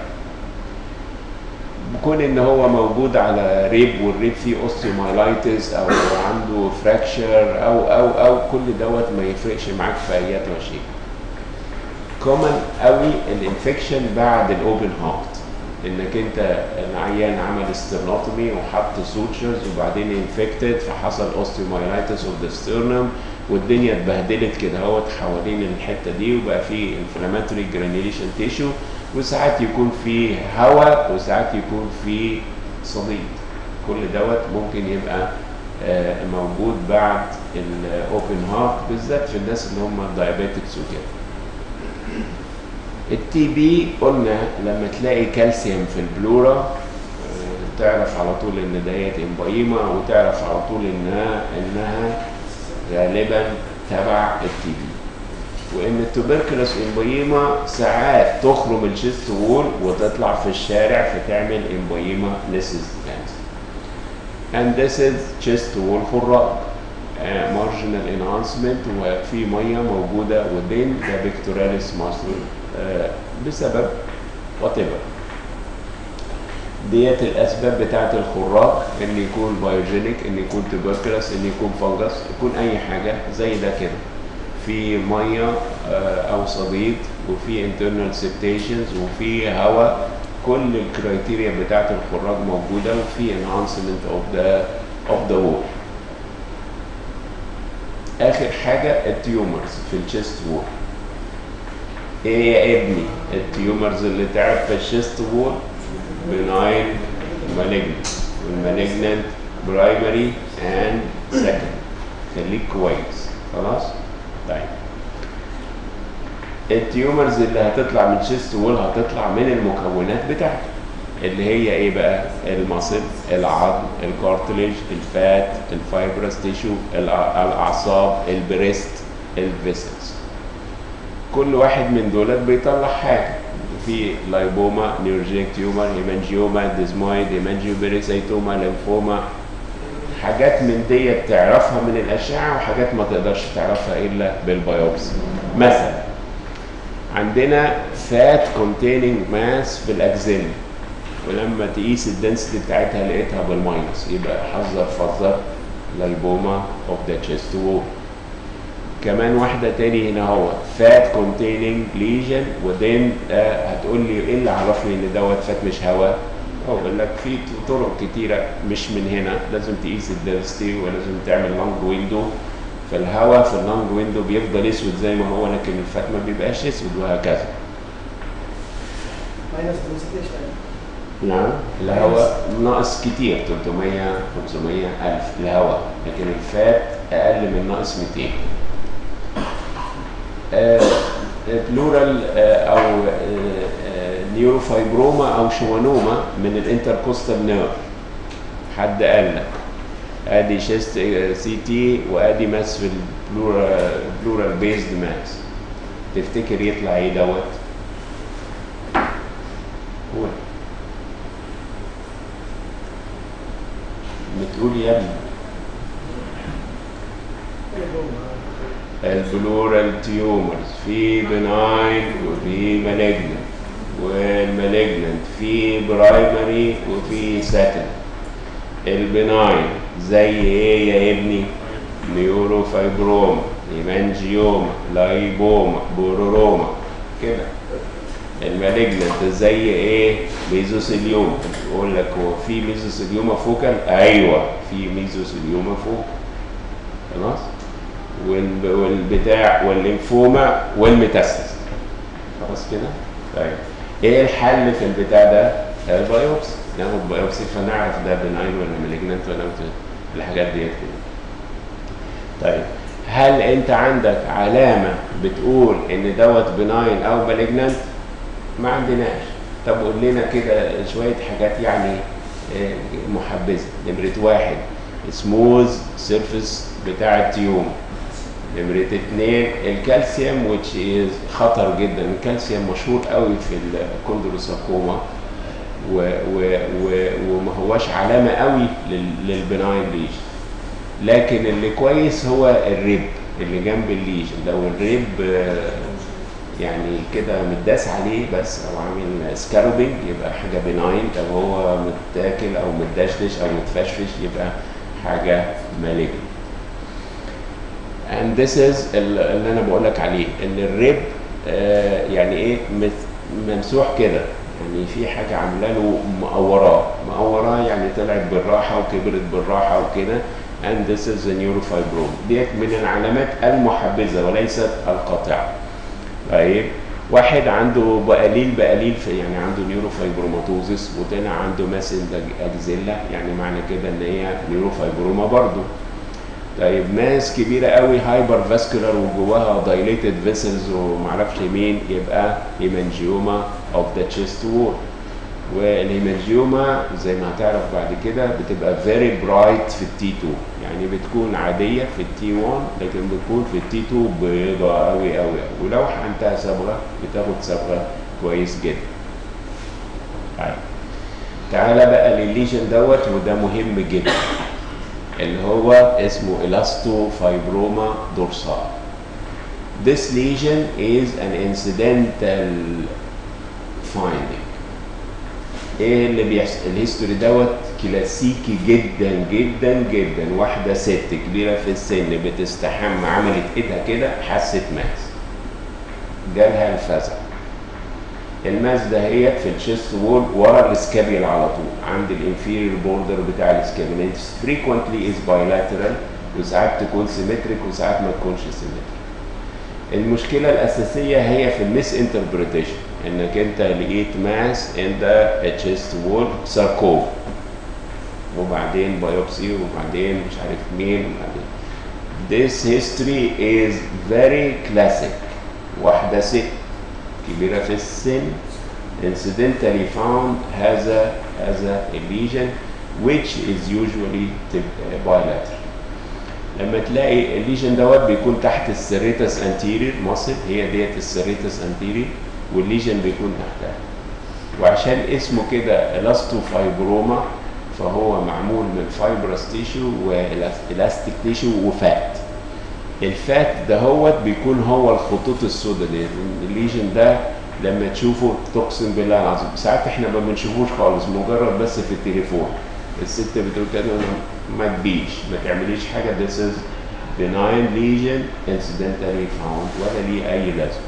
بكون ان هو موجود على ريب والريب فيه اوستيومايلايتس او عنده فراكشر او كل دوت ما يفرقش معاك في ايات شيء. كومن قوي الانفكشن بعد الاوبن هارت، انك انت العيان عمل استرنوتومي وحط سوتشرز وبعدين انفكتد فحصل اوستيومايلايتس اوف ذا ستيرنم والدنيا اتبهدلت كده اهوت حوالين الحته دي وبقى في انفلاماتوري جرانيوليشن تيشو، وساعات يكون في هواء وساعات يكون في صديد. كل دوت ممكن يبقى موجود بعد الاوبن هارت بالذات في الناس اللي هم الدايابيتكس وكده. التي بي قلنا لما تلاقي كالسيوم في البلورا تعرف على طول ان ديت امبايما، وتعرف على طول انها غالبا تبع التي بي. وان التوبركلوس امبايما ساعات تخرم الشيست وول وتطلع في الشارع فتعمل امبايما ليسيس كانسر. and this is chest wall خراج marginal enhancement وفي ميه موجوده within the pectoralis muscle بسبب whatever. ديت الاسباب بتاعت الخراج، ان يكون بايوجينيك، ان يكون توبركلوس، ان يكون فنجس، يكون اي حاجه زي ده كده في ميه او صديد وفي internal septations وفي هواء. كل الكرايتيريا بتاعت الخراج موجوده وفي enhancement of the wall. اخر حاجه التيومرز في الشيست وول. ايه يا ابني التيومرز اللي تعب في الشيست وول؟ benign malignant والmalignant primary and second. خليك كويس خلاص. طيب التيومرز اللي هتطلع من الشيست وول هتطلع من المكونات بتاعته اللي هي ايه بقى؟ المصل، العظم، الكارتليج، الفات، الفايبرس تيشو، الاعصاب، البريست، الفيسلز. كل واحد من دولت بيطلع حاجه. في لايبوما، نيورجينيك تيومر، هيمانجيوما، ديزمويد، هيمانجيوبيريسايتوما، ليمفوما. حاجات من دي تعرفها من الاشعه وحاجات ما تقدرش تعرفها الا بالبيوبسي. مثلا عندنا فات كونتيننج ماس في الاكزيلا، ولما تقيس الدنسيتي بتاعتها لقيتها بالماينس، يبقى حذر فذر لايبوما اوف ذا تشيست وول. كمان واحده تاني هنا هو فات كونتيننج ليجن، ودين هتقول لي ايه اللي عرفني ان دوت فات مش هواء؟ اقول لك في طرق كتيره مش من هنا، لازم تقيس الدنسيتي ولازم تعمل لونج ويندو. فالهواء في اللونج ويندو بيفضل اسود زي ما هو، لكن الفات ما بيبقاش اسود وهكذا. ماينس دنسيتي نعم الهواء ناقص كتير 300 500 ألف الهواء، لكن الفات أقل من ناقص 200. بلورال أو نيوروفايبروما أو شوانوما من الانتركوستال نيرف. حد قال لك ادي شيست سي تي وادي ماس في البلورال بيزد ماس، تفتكر يطلع ايه دوت؟ قول بتقول يا ابني. البلورال تيومرز في بناين وفي مالجنت، والمالجنت في برايمري وفي سكند. البناين زي ايه يا ابني؟ نيوروفايبروما، هيمانجيوما، لايبوما، بوروروما كده. المالجنت زي ايه؟ ميزوثيليوما. يقول لك هو في ميزوثيليوما فوكال؟ ايوه في ميزوثيليوما فوكال. خلاص؟ والبتاع والليمفوما والميتاستاسيس. خلاص كده؟ طيب ايه الحل في البتاع ده؟ البايوبسي، ناخد بايوبسي فنعرف ده بناين ولا مالجنانت ولا الحاجات ديت كده. طيب هل انت عندك علامه بتقول ان دوت بناين او مالجنانت؟ ما عندناش. طب قول لنا كده شويه حاجات يعني محبذه. نمره واحد سموث سيرفيس بتاع التيوم. نمرة 2 الكالسيوم which is خطر جدا. الكالسيوم مشهور قوي في الكوندروساركوما وما هواش علامة قوي للبناين ليجن. لكن اللي كويس هو الريب اللي جنب الليجن. لو الريب يعني كده متداس عليه بس او عامل سكاربنج يبقى حاجة بناين. لو هو متاكل او متدشدش او متفشفش يبقى حاجة مالجن. and this is اللي انا بقول لك عليه ان الريب يعني ايه ممسوح كده، يعني في حاجه عامله له مقوراه يعني طلعت بالراحه وكبرت بالراحه وكده. and this is a neurofibroma. ديت من العلامات المحبذه وليست القاطعه. طيب واحد عنده بقليل في يعني عنده نيوروفايبروماتوزس وطلع عنده ماسند اكزيلا، يعني معنى كده ان هي نيوروفايبروما برضه. طيب ماس كبيره قوي هايبر فاسكولار وجواها دايليتد فيسلز ومعرفش مين، يبقى هيمانجيوما اوف ذا تشيست وول. والهيمانجيوما زي ما هتعرف بعد كده بتبقى فيري برايت في التي 2، يعني بتكون عاديه في التي 1 لكن بتكون في التي 2 بيضاء قوي قوي، ولو حقنتها صبغه بتاخد صبغه كويس جدا. طيب تعالى بقى للليجن دوت وده مهم جدا اللي هو اسمه إلاستوفايبروما دورسال. This lesion is an incidental finding. ايه اللي بيحصل؟ الهيستوري دوت كلاسيكي جدا جدا جدا. واحدة ست كبيرة في السن بتستحمى عملت ايدها كده حست ماس، جالها الفزع. الماس ده هي في الشيست وول ورا الاسكابيال على طول عند الانفيريور بوردر بتاع الاسكابيال. فريكوينتلي از بايلاترال وساعات تكون سيمتريك وساعات ما تكونش سيمتريك. المشكله الاساسيه هي في الميس انتربريتيشن، انك انت لقيت ماس ان ذا تشيست وول ساركوما وبعدين بايوبسي وبعدين مش عارف مين وبعدين. This history is very classic. واحده ست كبيرة في السن incidentally found هذا lesion which is usually bilateral. لما تلاقي الليجن دوت بيكون تحت السيريتس anterior muscle، هي ديت السيريتس anterior والليجن بيكون تحتها. وعشان اسمه كده إلاستوفايبروما فهو معمول من فايبرس تيشو وإلاستيك تيشو وفات. الفات دهوت بيكون هو الخطوط السوداء دي. الليجن ده لما تشوفه تقسم بالله العظيم ساعات احنا ما بنشوفوش خالص، مجرد بس في التليفون الست بتقول كده ما تبيش ما تعمليش حاجه. this is benign lesion incidentally found ولا ليه اي لازمه.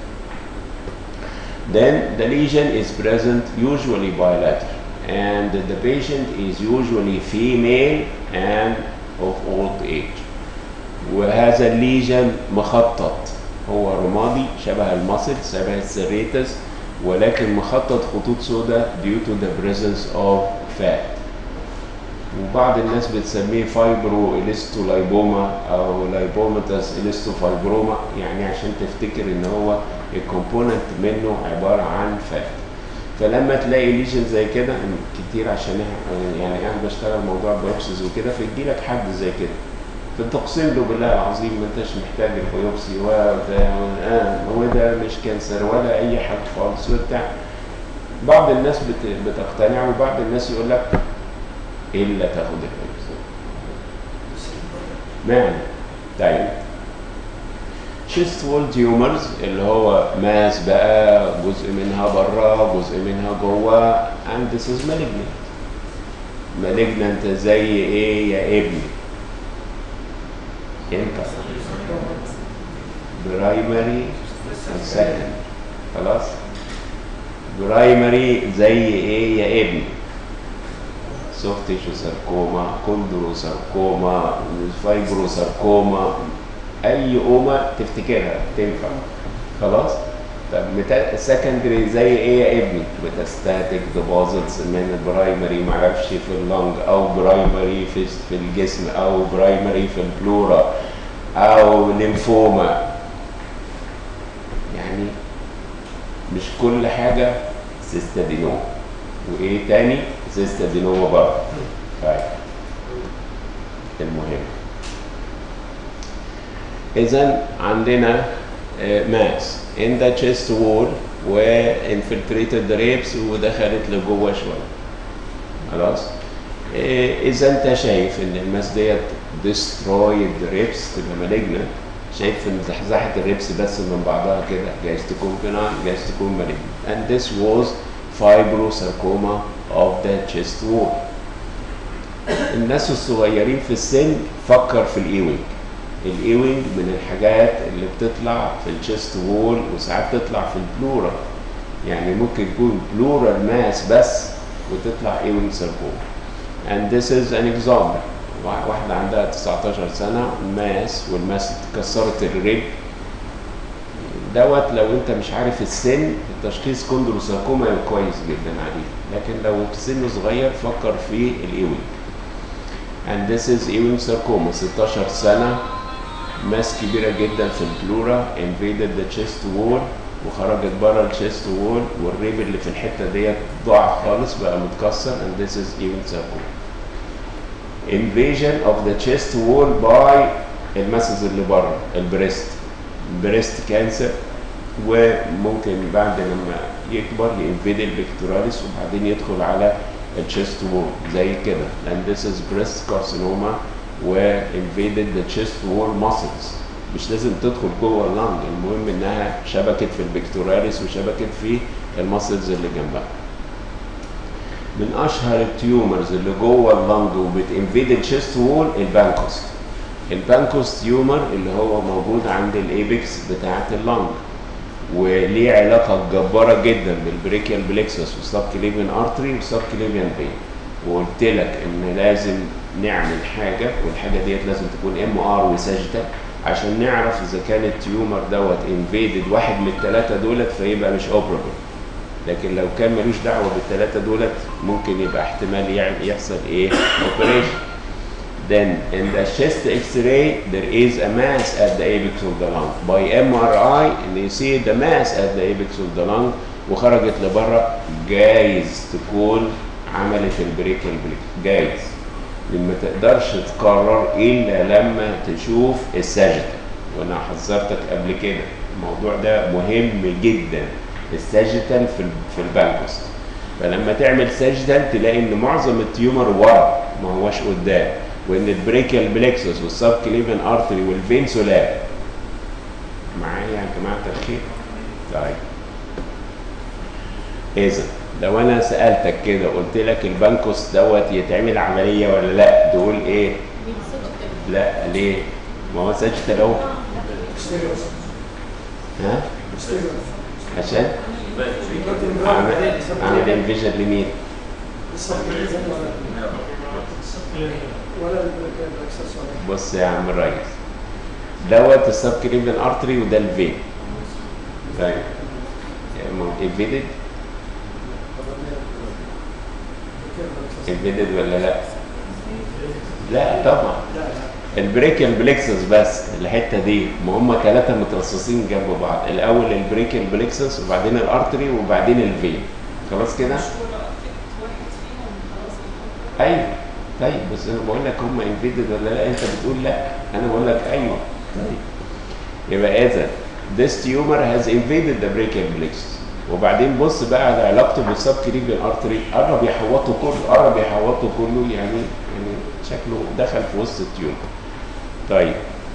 Then the lesion is present usually bilateral and the patient is usually female and of old age. وهذا الليجن مخطط، هو رمادي شبه المصل شبه السيريتس ولكن مخطط خطوط سوداء due to the presence of fat. وبعض الناس بتسميه فايبرو إليستولايبوما او لايبوماتس إليستوفايبروما، يعني عشان تفتكر ان هو الكومبوننت منه عباره عن فات. فلما تلاقي ليجن زي كده كتير، عشان يعني انا بشتغل موضوع بايوبسيز وكده، فيجي لك حد زي كده فتقسم له بالله العظيم ما انتش محتاج البيوبسي وده مش كانسر ولا اي حاجه خالص وبتاع. بعض الناس بتقتنع وبعض الناس يقول لك الا تاخد البيوبسي. معنى طيب شيست وول تيومرز اللي هو ماس بقى جزء منها بره جزء منها جوه and this is malignant. malignant زي ايه يا ابني؟ امتى؟ برايمري وسكند. خلاص؟ برايمري زي ايه يا ابني؟ سوفت تيشو ساركوما، كوندروساركوما، فايبروساركوما، اي اوما تفتكرها تنفع. خلاص. طب سكندري زي ايه يا ابني؟ ميتاستاتيك ديبوزيتس من البرايمري معرفش في اللنج، او برايمري في الجسم، او برايمري في البلورا، او ليمفوما. يعني مش كل حاجه سيستادينوما. وايه تاني؟ سيستادينوما برضه. طيب المهم اذا عندنا ماس in the chest wall وانفلتريتد the ribs ودخلت لجوه شويه. خلاص. اذا انت شايف ان الماس ديت destroyed the ribs تبقى malignant، شايف ان زحزحت الريبس بس من بعضها كده، جايز تكون benign جايز تكون malignant. And this was fibrosarcoma of the chest wall. الناس الصغيرين في السن فكر في الايوينج. الايوينج من الحاجات اللي بتطلع في الشيست وول وساعات تطلع في البلورا، يعني ممكن يكون بلورال ماس بس وتطلع ايوينج ساركوما. and this is an example. واحدة عندها 19 سنة ماس، والماس اتكسرت الرجل دوت. لو انت مش عارف السن التشخيص كوندروساركوما كويس جدا عليه، لكن لو سنه صغير فكر في الايوينج. and this is Ewing sarcoma. 16 سنة، ماس كبيرة جدا في البلورا invaded the chest wall وخرجت بره الشيست وول، والريب اللي في الحتة ديت ضاع خالص بقى متكسر. and this is Ewing sarcoma. invasion of the chest wall by المسز اللي بره البريست، بريست كانسر، وممكن بعد لما يكبر ينفيد البكتوراليس وبعدين يدخل على الشيست وول زي كده. and this is breast carcinoma و invaded the chest wall muscles. مش لازم تدخل جوه اللنج، المهم انها شبكت في البكتوراليس وشبكت في المسلز اللي جنبها. من اشهر التيومرز اللي جوه اللنج وبتنفيد الشيست وول البانكوست. البانكوست تيومر اللي هو موجود عند الايبكس بتاعه اللنج، وليه علاقه جباره جدا بالبريكيال بليكسس والسبكليفيان ارتري والسبكليفيان فين. وقلت لك ان لازم نعمل حاجه، والحاجه ديت لازم تكون MR وساجيتال عشان نعرف اذا كان التيومر دوت انفيدد واحد من الثلاثه دولت فيبقى مش اوبرابل. لكن لو كان ملوش دعوه بالثلاثه دولت ممكن يبقى احتمال يحصل ايه؟ اوبريشن. Then in the chest X-ray there is a mass at the apex of the lung. By MRI and you see the mass at the apex of the lung وخرجت لبره، جايز تكون عملت البريكال بليك، جايز. ما تقدرش تقرر الا لما تشوف الساجيتال، وانا حذرتك قبل كده الموضوع ده مهم جدا. الساجيتال في البانكوست، فلما تعمل ساجيتال تلاقي ان معظم التيومر ورا ما هوش قدام، وان البريكال بليكسس والسبكليفيان ارتري والفين سولاب. معايا يا جماعه الخير؟ طيب اذا لو انا سالتك كده قلت لك البانكوس دوت يتعمل عمليه ولا لا، تقول ايه؟ لا. ليه؟ ما هو ساجيتال اهو. ها؟ عشان عمل انفيجن لمين؟ بص يا عم الريس، دوت السبكليفيان ارتري وده الفين. طيب انفيدد انفيدد ولا لا؟ لا طبعا. البريكال بليكسس بس الحته دي، ما هم ثلاثه مترصصين جنب بعض، الاول البريكال بليكسس وبعدين الارتري وبعدين الفين. خلاص كده؟ ايوه. طيب بس انا بقول لك هم انفيدد ولا لا، انت بتقول لا، انا بقول لك ايوه. طيب يبقى اذا this tumor has invaded the brachial plexus. وبعدين بص بقى على علاقته بالسبكليفيان ارتري، قرب يحوطه كله، يعني شكله دخل في وسط التيومر. طيب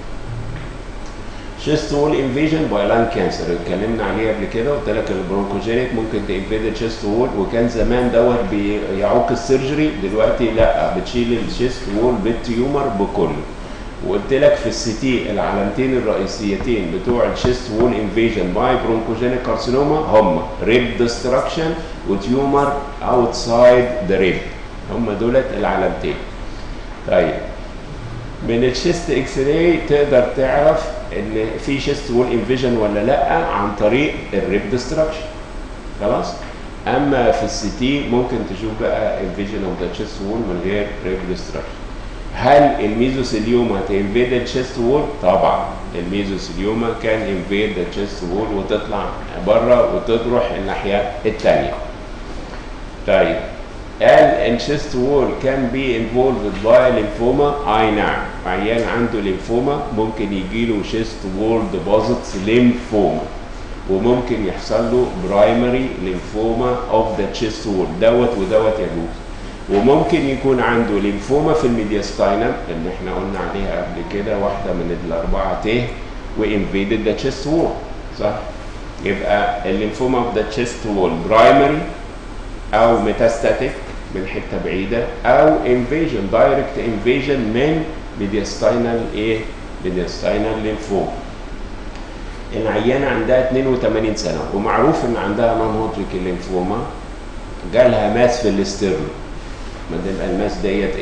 chest wall invasion by lung cancer اتكلمنا عليه قبل كده، قلت لك البرونكوجينيك ممكن تنفيد الشيست وول، وكان زمان دوت بيعوق السيرجري، دلوقتي لا، بتشيل الشيست وول بالتيومر بكله. وقلت لك في السي العلامتين الرئيسيتين بتوع الشيست وول انفيجن باي برونكوجينيك كارسينوما هم ريب ديستراكشن وتيومر اوتسايد ذا ريب، هم دولت العلامتين. طيب من الشيست اكس راي تقدر تعرف ان في شيست وول انفيجن ولا لا عن طريق الريب ديستراكشن. خلاص. اما في السي تي ممكن تشوف بقى انفيجن اوف ذا تشيست وول من غير ريب ديستراكشن. هل الميزوثيليوما تنفيد الشيست وول؟ طبعا الميزوثيليوما كان انفيد ذا تشيست وول وتطلع بره وتروح الناحيه الثانيه. طيب قال الشيست وول كان بي انفولفد باي ليمفوما. اي نعم، عيان عنده ليمفوما ممكن يجي له شيست وول ديبوزيتس ليمفوما، وممكن يحصل له برايمري ليمفوما اوف ذا تشيست وول، دوت ودوت يجوز. وممكن يكون عنده ليمفوما في الميدياستاينم اللي احنا قلنا عليها قبل كده، واحده من الاربعه ت وانفيدد ذا تشيست وول، صح؟ يبقى الليمفوما اوف ذا تشيست وول برايمري او ميتاستاتيك من حته بعيده، او انفيجن دايركت انفيجن من ميدياستاينال ميدياستاينال ليمفوما. العيانه عندها 82 سنه ومعروف ان عندها نون هودجكن ليمفوما، جالها ماس في الاسترنم. ما تبقى الماس ديت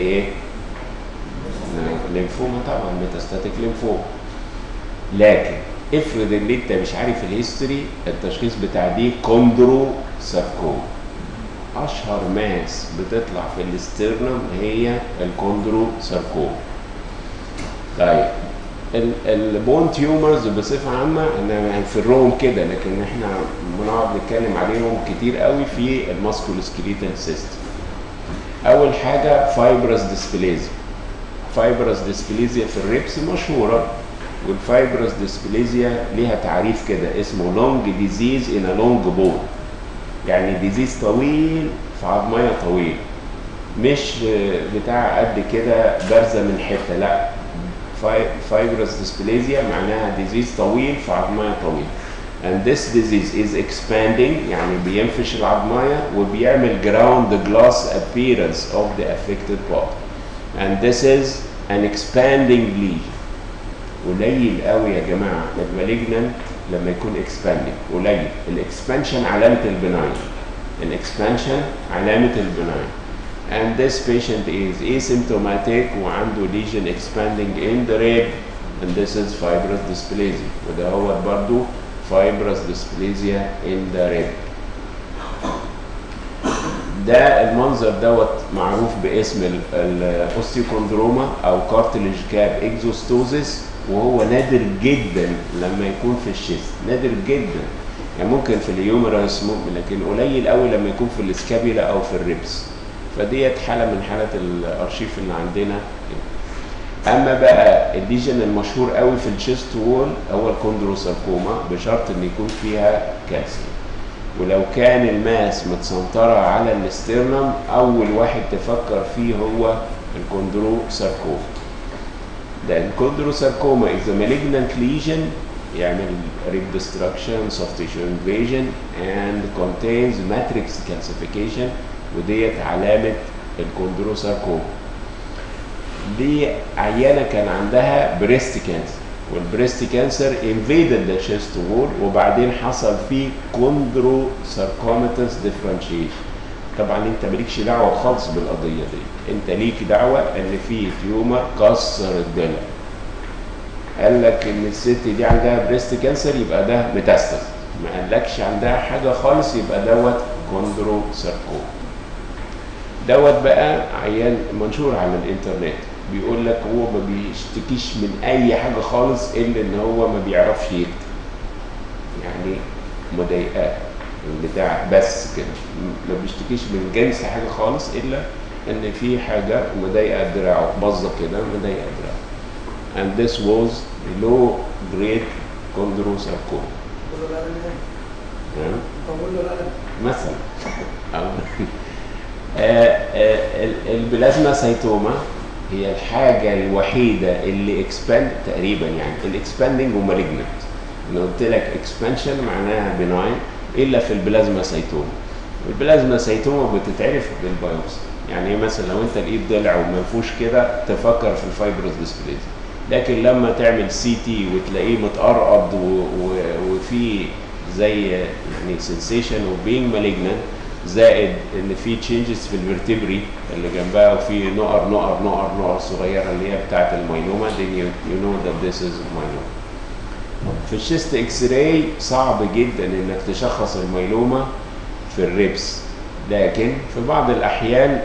ليمفوما طبعا، ميتاستاتيك ليمفوما. لكن افرض ان انت مش عارف الهيستوري، التشخيص بتاع دي كوندرو ساركوما. اشهر ماس بتطلع في الاسترنم هي الكوندرو ساركوما. طيب البون تيومرز بصفه عامه انا هنفرهم كده، لكن احنا بنقعد نتكلم عليهم كتير قوي في الماسكولوسكليتال سيستم. اول حاجه فايبرس ديسبليزيا. فايبرس ديسبليزيا في الريبس مشهوره، والفايبرس ديسبليزيا ليها تعريف كده اسمه لونج ديزيز ان لونج بون، يعني ديزيز طويل في عظميه طويل، مش بتاع قد كده بارزه من حته، لا. fibrous dysplasia معناها ديزيز طويل في عظمية طويل. and this disease is expanding يعني بينفش العظمية وبيعمل ground glass appearance of the affected part, and this is an expanding lesion. قليل قوي يا جماعة المالجنانت لما يكون expanding، قليل. الاكسبانشن علامة البناين، الاكسبانشن علامة البناين. And this patient is asymptomatic وعنده lesion expanding in the rib, and this is fibrous dysplasia. وده هو برضو fibrous dysplasia in the rib. ده المنظر دوت معروف باسم الاوستيوكوندروما او كارتليج كاب اكزوستوزيس، وهو نادر جدا لما يكون في الشيست، نادر جدا. يعني ممكن في اليوميرس لكن قليل قوي لما يكون في الاسكابيلا او في الريبس. فديت حاله من حالات الارشيف اللي عندنا. اما بقى الليجن المشهور قوي في الشيست وول هو الكوندروساركوما، بشرط ان يكون فيها كالسيوم. ولو كان الماس متسنطره على الاسترنم، اول واحد تفكر فيه هو الكوندروساركوما. ده الكوندروساركوما is a malignant lesion يعمل rib destruction, soft tissue invasion and contains matrix calcification، وديت علامة الكوندروساركوما. دي عيانة كان عندها بريست كانسر، والبريست كانسر invaded the chest wall وبعدين حصل فيه كوندروساركوماتس differentiation. طبعا انت مالكش دعوة خالص بالقضية دي، انت ليك دعوة ان في تيومر كسر الضلع. قال لك ان الست دي عندها بريست كانسر يبقى ده ميتاستاز، ما قالكش عندها حاجة خالص يبقى دوت كوندروساركوما. دوت بقى عيان منشور على الانترنت، بيقول لك هو ما بيشتكيش من اي حاجه خالص الا ان هو ما بيعرفش يكتب، يعني مضايقاه البتاع بس كده، ما بيشتكيش من جنس حاجه خالص الا ان في حاجه مضايقه دراعه، باظه كده مضايقه دراعه. and this was low grade chondrosarcoma. مثلا البلازما سيتوما هي الحاجة الوحيدة اللي اكسباند تقريبا، يعني الاكسباندنج ومالجنت. انا قلت لك اكسبانشن معناها بناين الا في البلازما سيتوما. البلازما سيتوما بتتعرف بالبايوبسي، يعني مثلا لو انت لقيت ضلع ومنفوش كده تفكر في الفايبروس ديسبليزيا، لكن لما تعمل سي تي وتلاقيه متقرقض وفي زي يعني سنسيشن اوف بينج مالجنت، زائد ان في تشينجز في الفرتبري اللي جنبها وفي نقر صغيره اللي هي بتاعه المايلوما، then you know that this is myeloma. في الشيست اكس راي صعب جدا انك تشخص الميلوما في الريبس، لكن في بعض الاحيان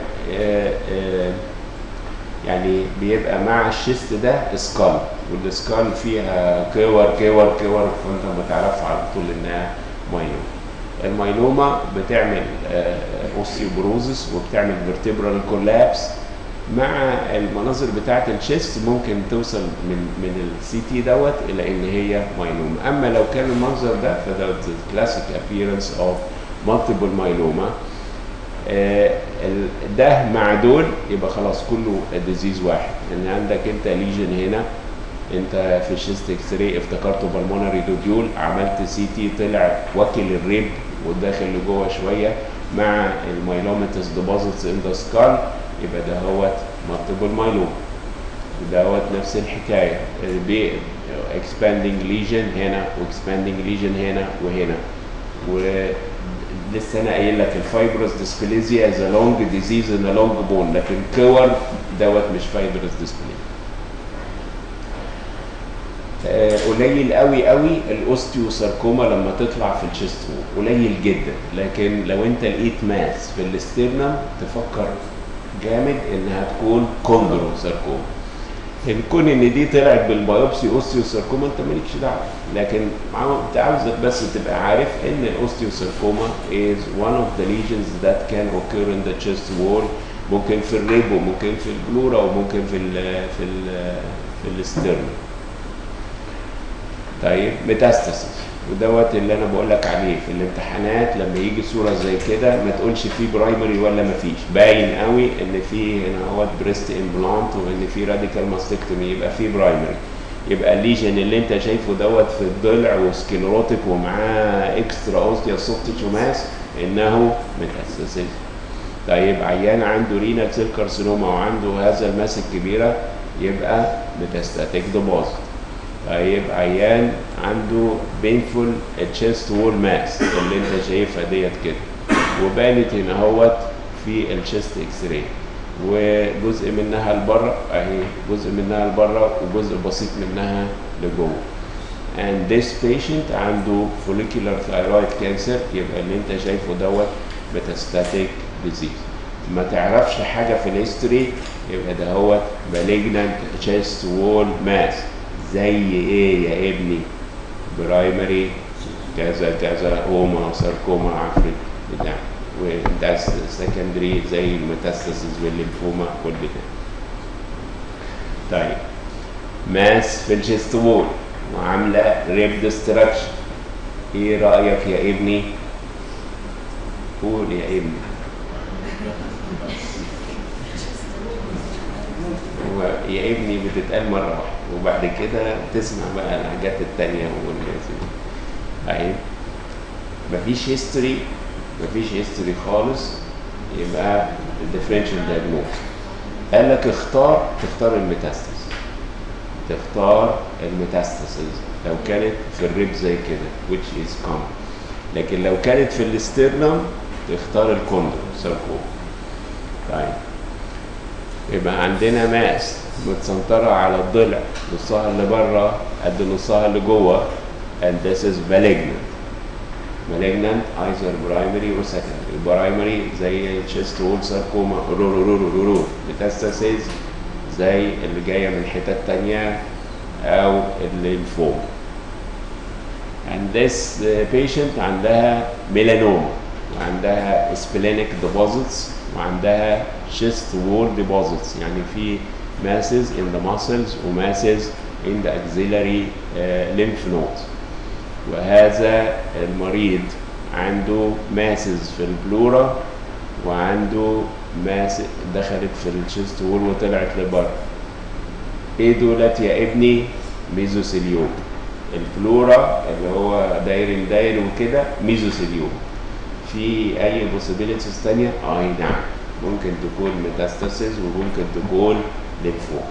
يعني بيبقى مع الشيست ده سكال، والسكال فيها كور كور كور، فانت بتعرف على طول انها ميلوما. الميلوما بتعمل اوستيوبروزس وبتعمل فيرتبرال كولابس. مع المناظر بتاعه الشيست ممكن توصل من السي تي دوت الى ان هي ميلوما. اما لو كان المنظر ده فده كلاسيك ابييرنس اوف مالتيبل ميلوما. ده مع دول يبقى خلاص كله ديزيز واحد. ان عندك انت ليجن هنا، انت في الشيست اكس راي افتكرته بالمونري نوديول، عملت سي تي طلع واكل الريب وداخل لجوه شويه مع الميلوماتس ديبوزيتس ان ذا سكال، يبقى ده هوت مالتيبل مايلوما. دوت نفس الحكايه، اكسباندنج ليجن هنا واكسباندنج ليجن هنا وهنا. ولسه انا قايل لك الفايبرس ديسبليزيا از لونج ديزيز ان لونج بون، لكن كور دوت مش فايبرس ديسبليزيا. قليل قوي قوي الاوستيوساركوما لما تطلع في الشيست وول، قليل جدا. لكن لو انت لقيت ماس في الاسترنم تفكر جامد انها تكون كوندروساركوما. ان كون ان دي طلعت بالبيوبسي اوستيوساركوما انت مالكش دعوه، لكن انت عاوزك بس تبقى عارف ان الاوستيوساركوما is one of the lesions that can occur in the chest wall. ممكن في الريب وممكن في البلورا وممكن في الاسترنم. طيب ميتاستاسيس، ودوت اللي انا بقول لك عليه في الامتحانات لما يجي صوره زي كده ما تقولش في برايمري ولا ما فيش، باين قوي ان في هنا اهوت بريست امبلانت وان في راديكال ماستكتومي، يبقى في برايمري. يبقى الليجن اللي انت شايفه دوت في الضلع وسكلروتيك ومعاه اكسترا اوستيا سوفت تيشو ماس انه ميتاستاسيس. طيب عيان عنده رينال سيل كارسينوما وعنده هذا الماس الكبيره يبقى ميتاستاتيك ديبوزيت. طيب عيان عنده بينفول تشيست وول ماس اللي انت شايفها ديت كده وبانت هنا اهوت في الشيست اكس راي، وجزء منها لبره اهي، جزء منها لبره وجزء بسيط منها لجوه. and this patient عنده follicular thyroid cancer، يبقى اللي انت شايفه دوت metastatic disease. ما تعرفش حاجه في الهيستوري يبقى ده هو malignant chest wall mass. زي ايه يا ابني؟ برايمري كذا كذا، اوما ساركوما عفريت بتاع، وده سكندري زي الميتاستاسيس والليمفوما والبتاع. طيب ماس في الشيست وول وعامله ريب ديستراكشن، ايه رايك يا ابني؟ قول يا ابني. يا ابني بتتقال مره واحده وبعد كده تسمع بقى الحاجات التانيه اهي. مفيش هيستوري، مفيش هيستوري خالص، يبقى الديفرنشال دايجنوز. قال لك تختار الميتاستاسيس، تختار الميتاستاسيس لو كانت في الريب زي كده which is common. لكن لو كانت في الاسترنم تختار الكوندروساركوما. طيب يبقى عندنا ماس متسنطره على الضلع، نصها اللي بره قد نصها اللي جوه، and this is malignant. malignant either primary or secondary. primary زي chest wall sarcoma metastasis زي اللي جايه من حتت تانيه او الليمفوما. and this patient عندها melanoma وعندها splenic deposits وعندها chest wall deposits، يعني في masses in the muscles و masses in the axillary lymph nodes. وهذا المريض عنده masses في البلورا وعنده ماس دخلت في الشيست وول وطلعت لبره. ايه دولت يا ابني؟ ميزوثيليوم. البلورا اللي هو داير وكده ميزوثيليوم. في اي possibilities تانية؟ اي نعم، ممكن تكون ميتاستاسيس وممكن تكون ليمفوما.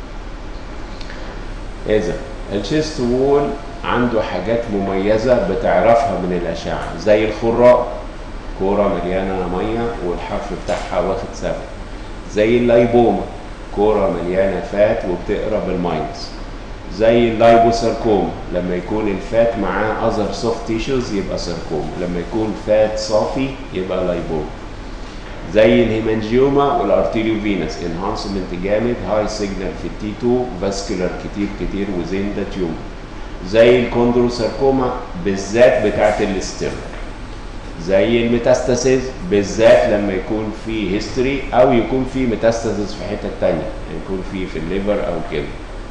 اذا الشيست وول عنده حاجات مميزة بتعرفها من الأشعة، زي الخراء، كورة مليانة مية والحرف بتاعها واخد 7. زي اللايبوما، كورة مليانة فات وبتقرا بالماينس. زي اللايبوساركوم لما يكون الفات معاه اذر سوفت تيشوز يبقى ساركوم، لما يكون فات صافي يبقى لايبوم. زي الهيمانجيوما والارتيريو فينس انهانسمنت جامد، هاي سيجنال في التي 2، فاسكولار كتير وزين ذا تيومر. زي الكوندروساركوما بالذات بتاعت الاستيم. زي الميتاستاسيز بالذات لما يكون في هيستوري او يكون في ميتاستاسيز في حته ثانيه، يكون في الليفر او كده.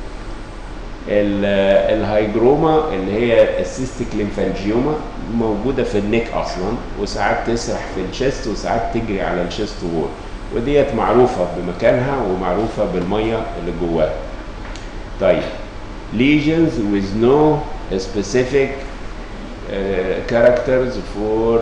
الهايجروما اللي هي السيستيك ليمفانجيوما موجوده في النك اصلا، وساعات تسرح في الشيست وساعات تجري على الشيست وول، وديت معروفه بمكانها ومعروفه بالميه اللي جواها. طيب lesions with no specific characters for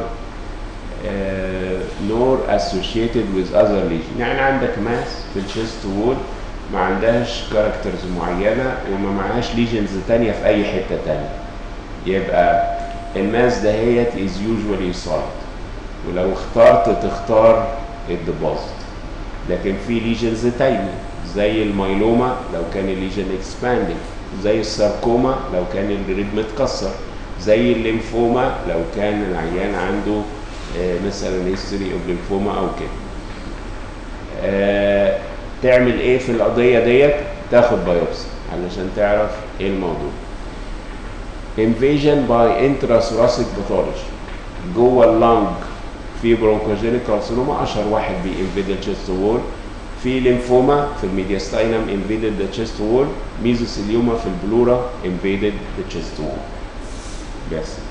nor associated with other lesions. يعني عندك ماس في الشيست وول ما عندهاش كاركترز معينه وما معهاش ليجنز تانية في اي حته تانية، يبقى الماس دهيت is usually solid، ولو اخترت تختار الديبوزيت. لكن في ليجنز تانية زي المايلوما لو كان الليجن اكسباندنج، زي الساركوما لو كان الريد متكسر، زي الليمفوما لو كان العيان عنده مثلا هيستوري اوف ليمفوما او كده. تعمل ايه في القضيه ديت؟ تاخد بايوبسي علشان تعرف ايه الموضوع. invasion by intrathoracic pathology جوه اللنج في برونكوجينيك كارسينوما اشهر واحد بينفيد الشيست وول، في ليمفوما في الميدياستاينم invaded the chest wall، ميزوثيليوما في البلورا invaded the chest wall. بس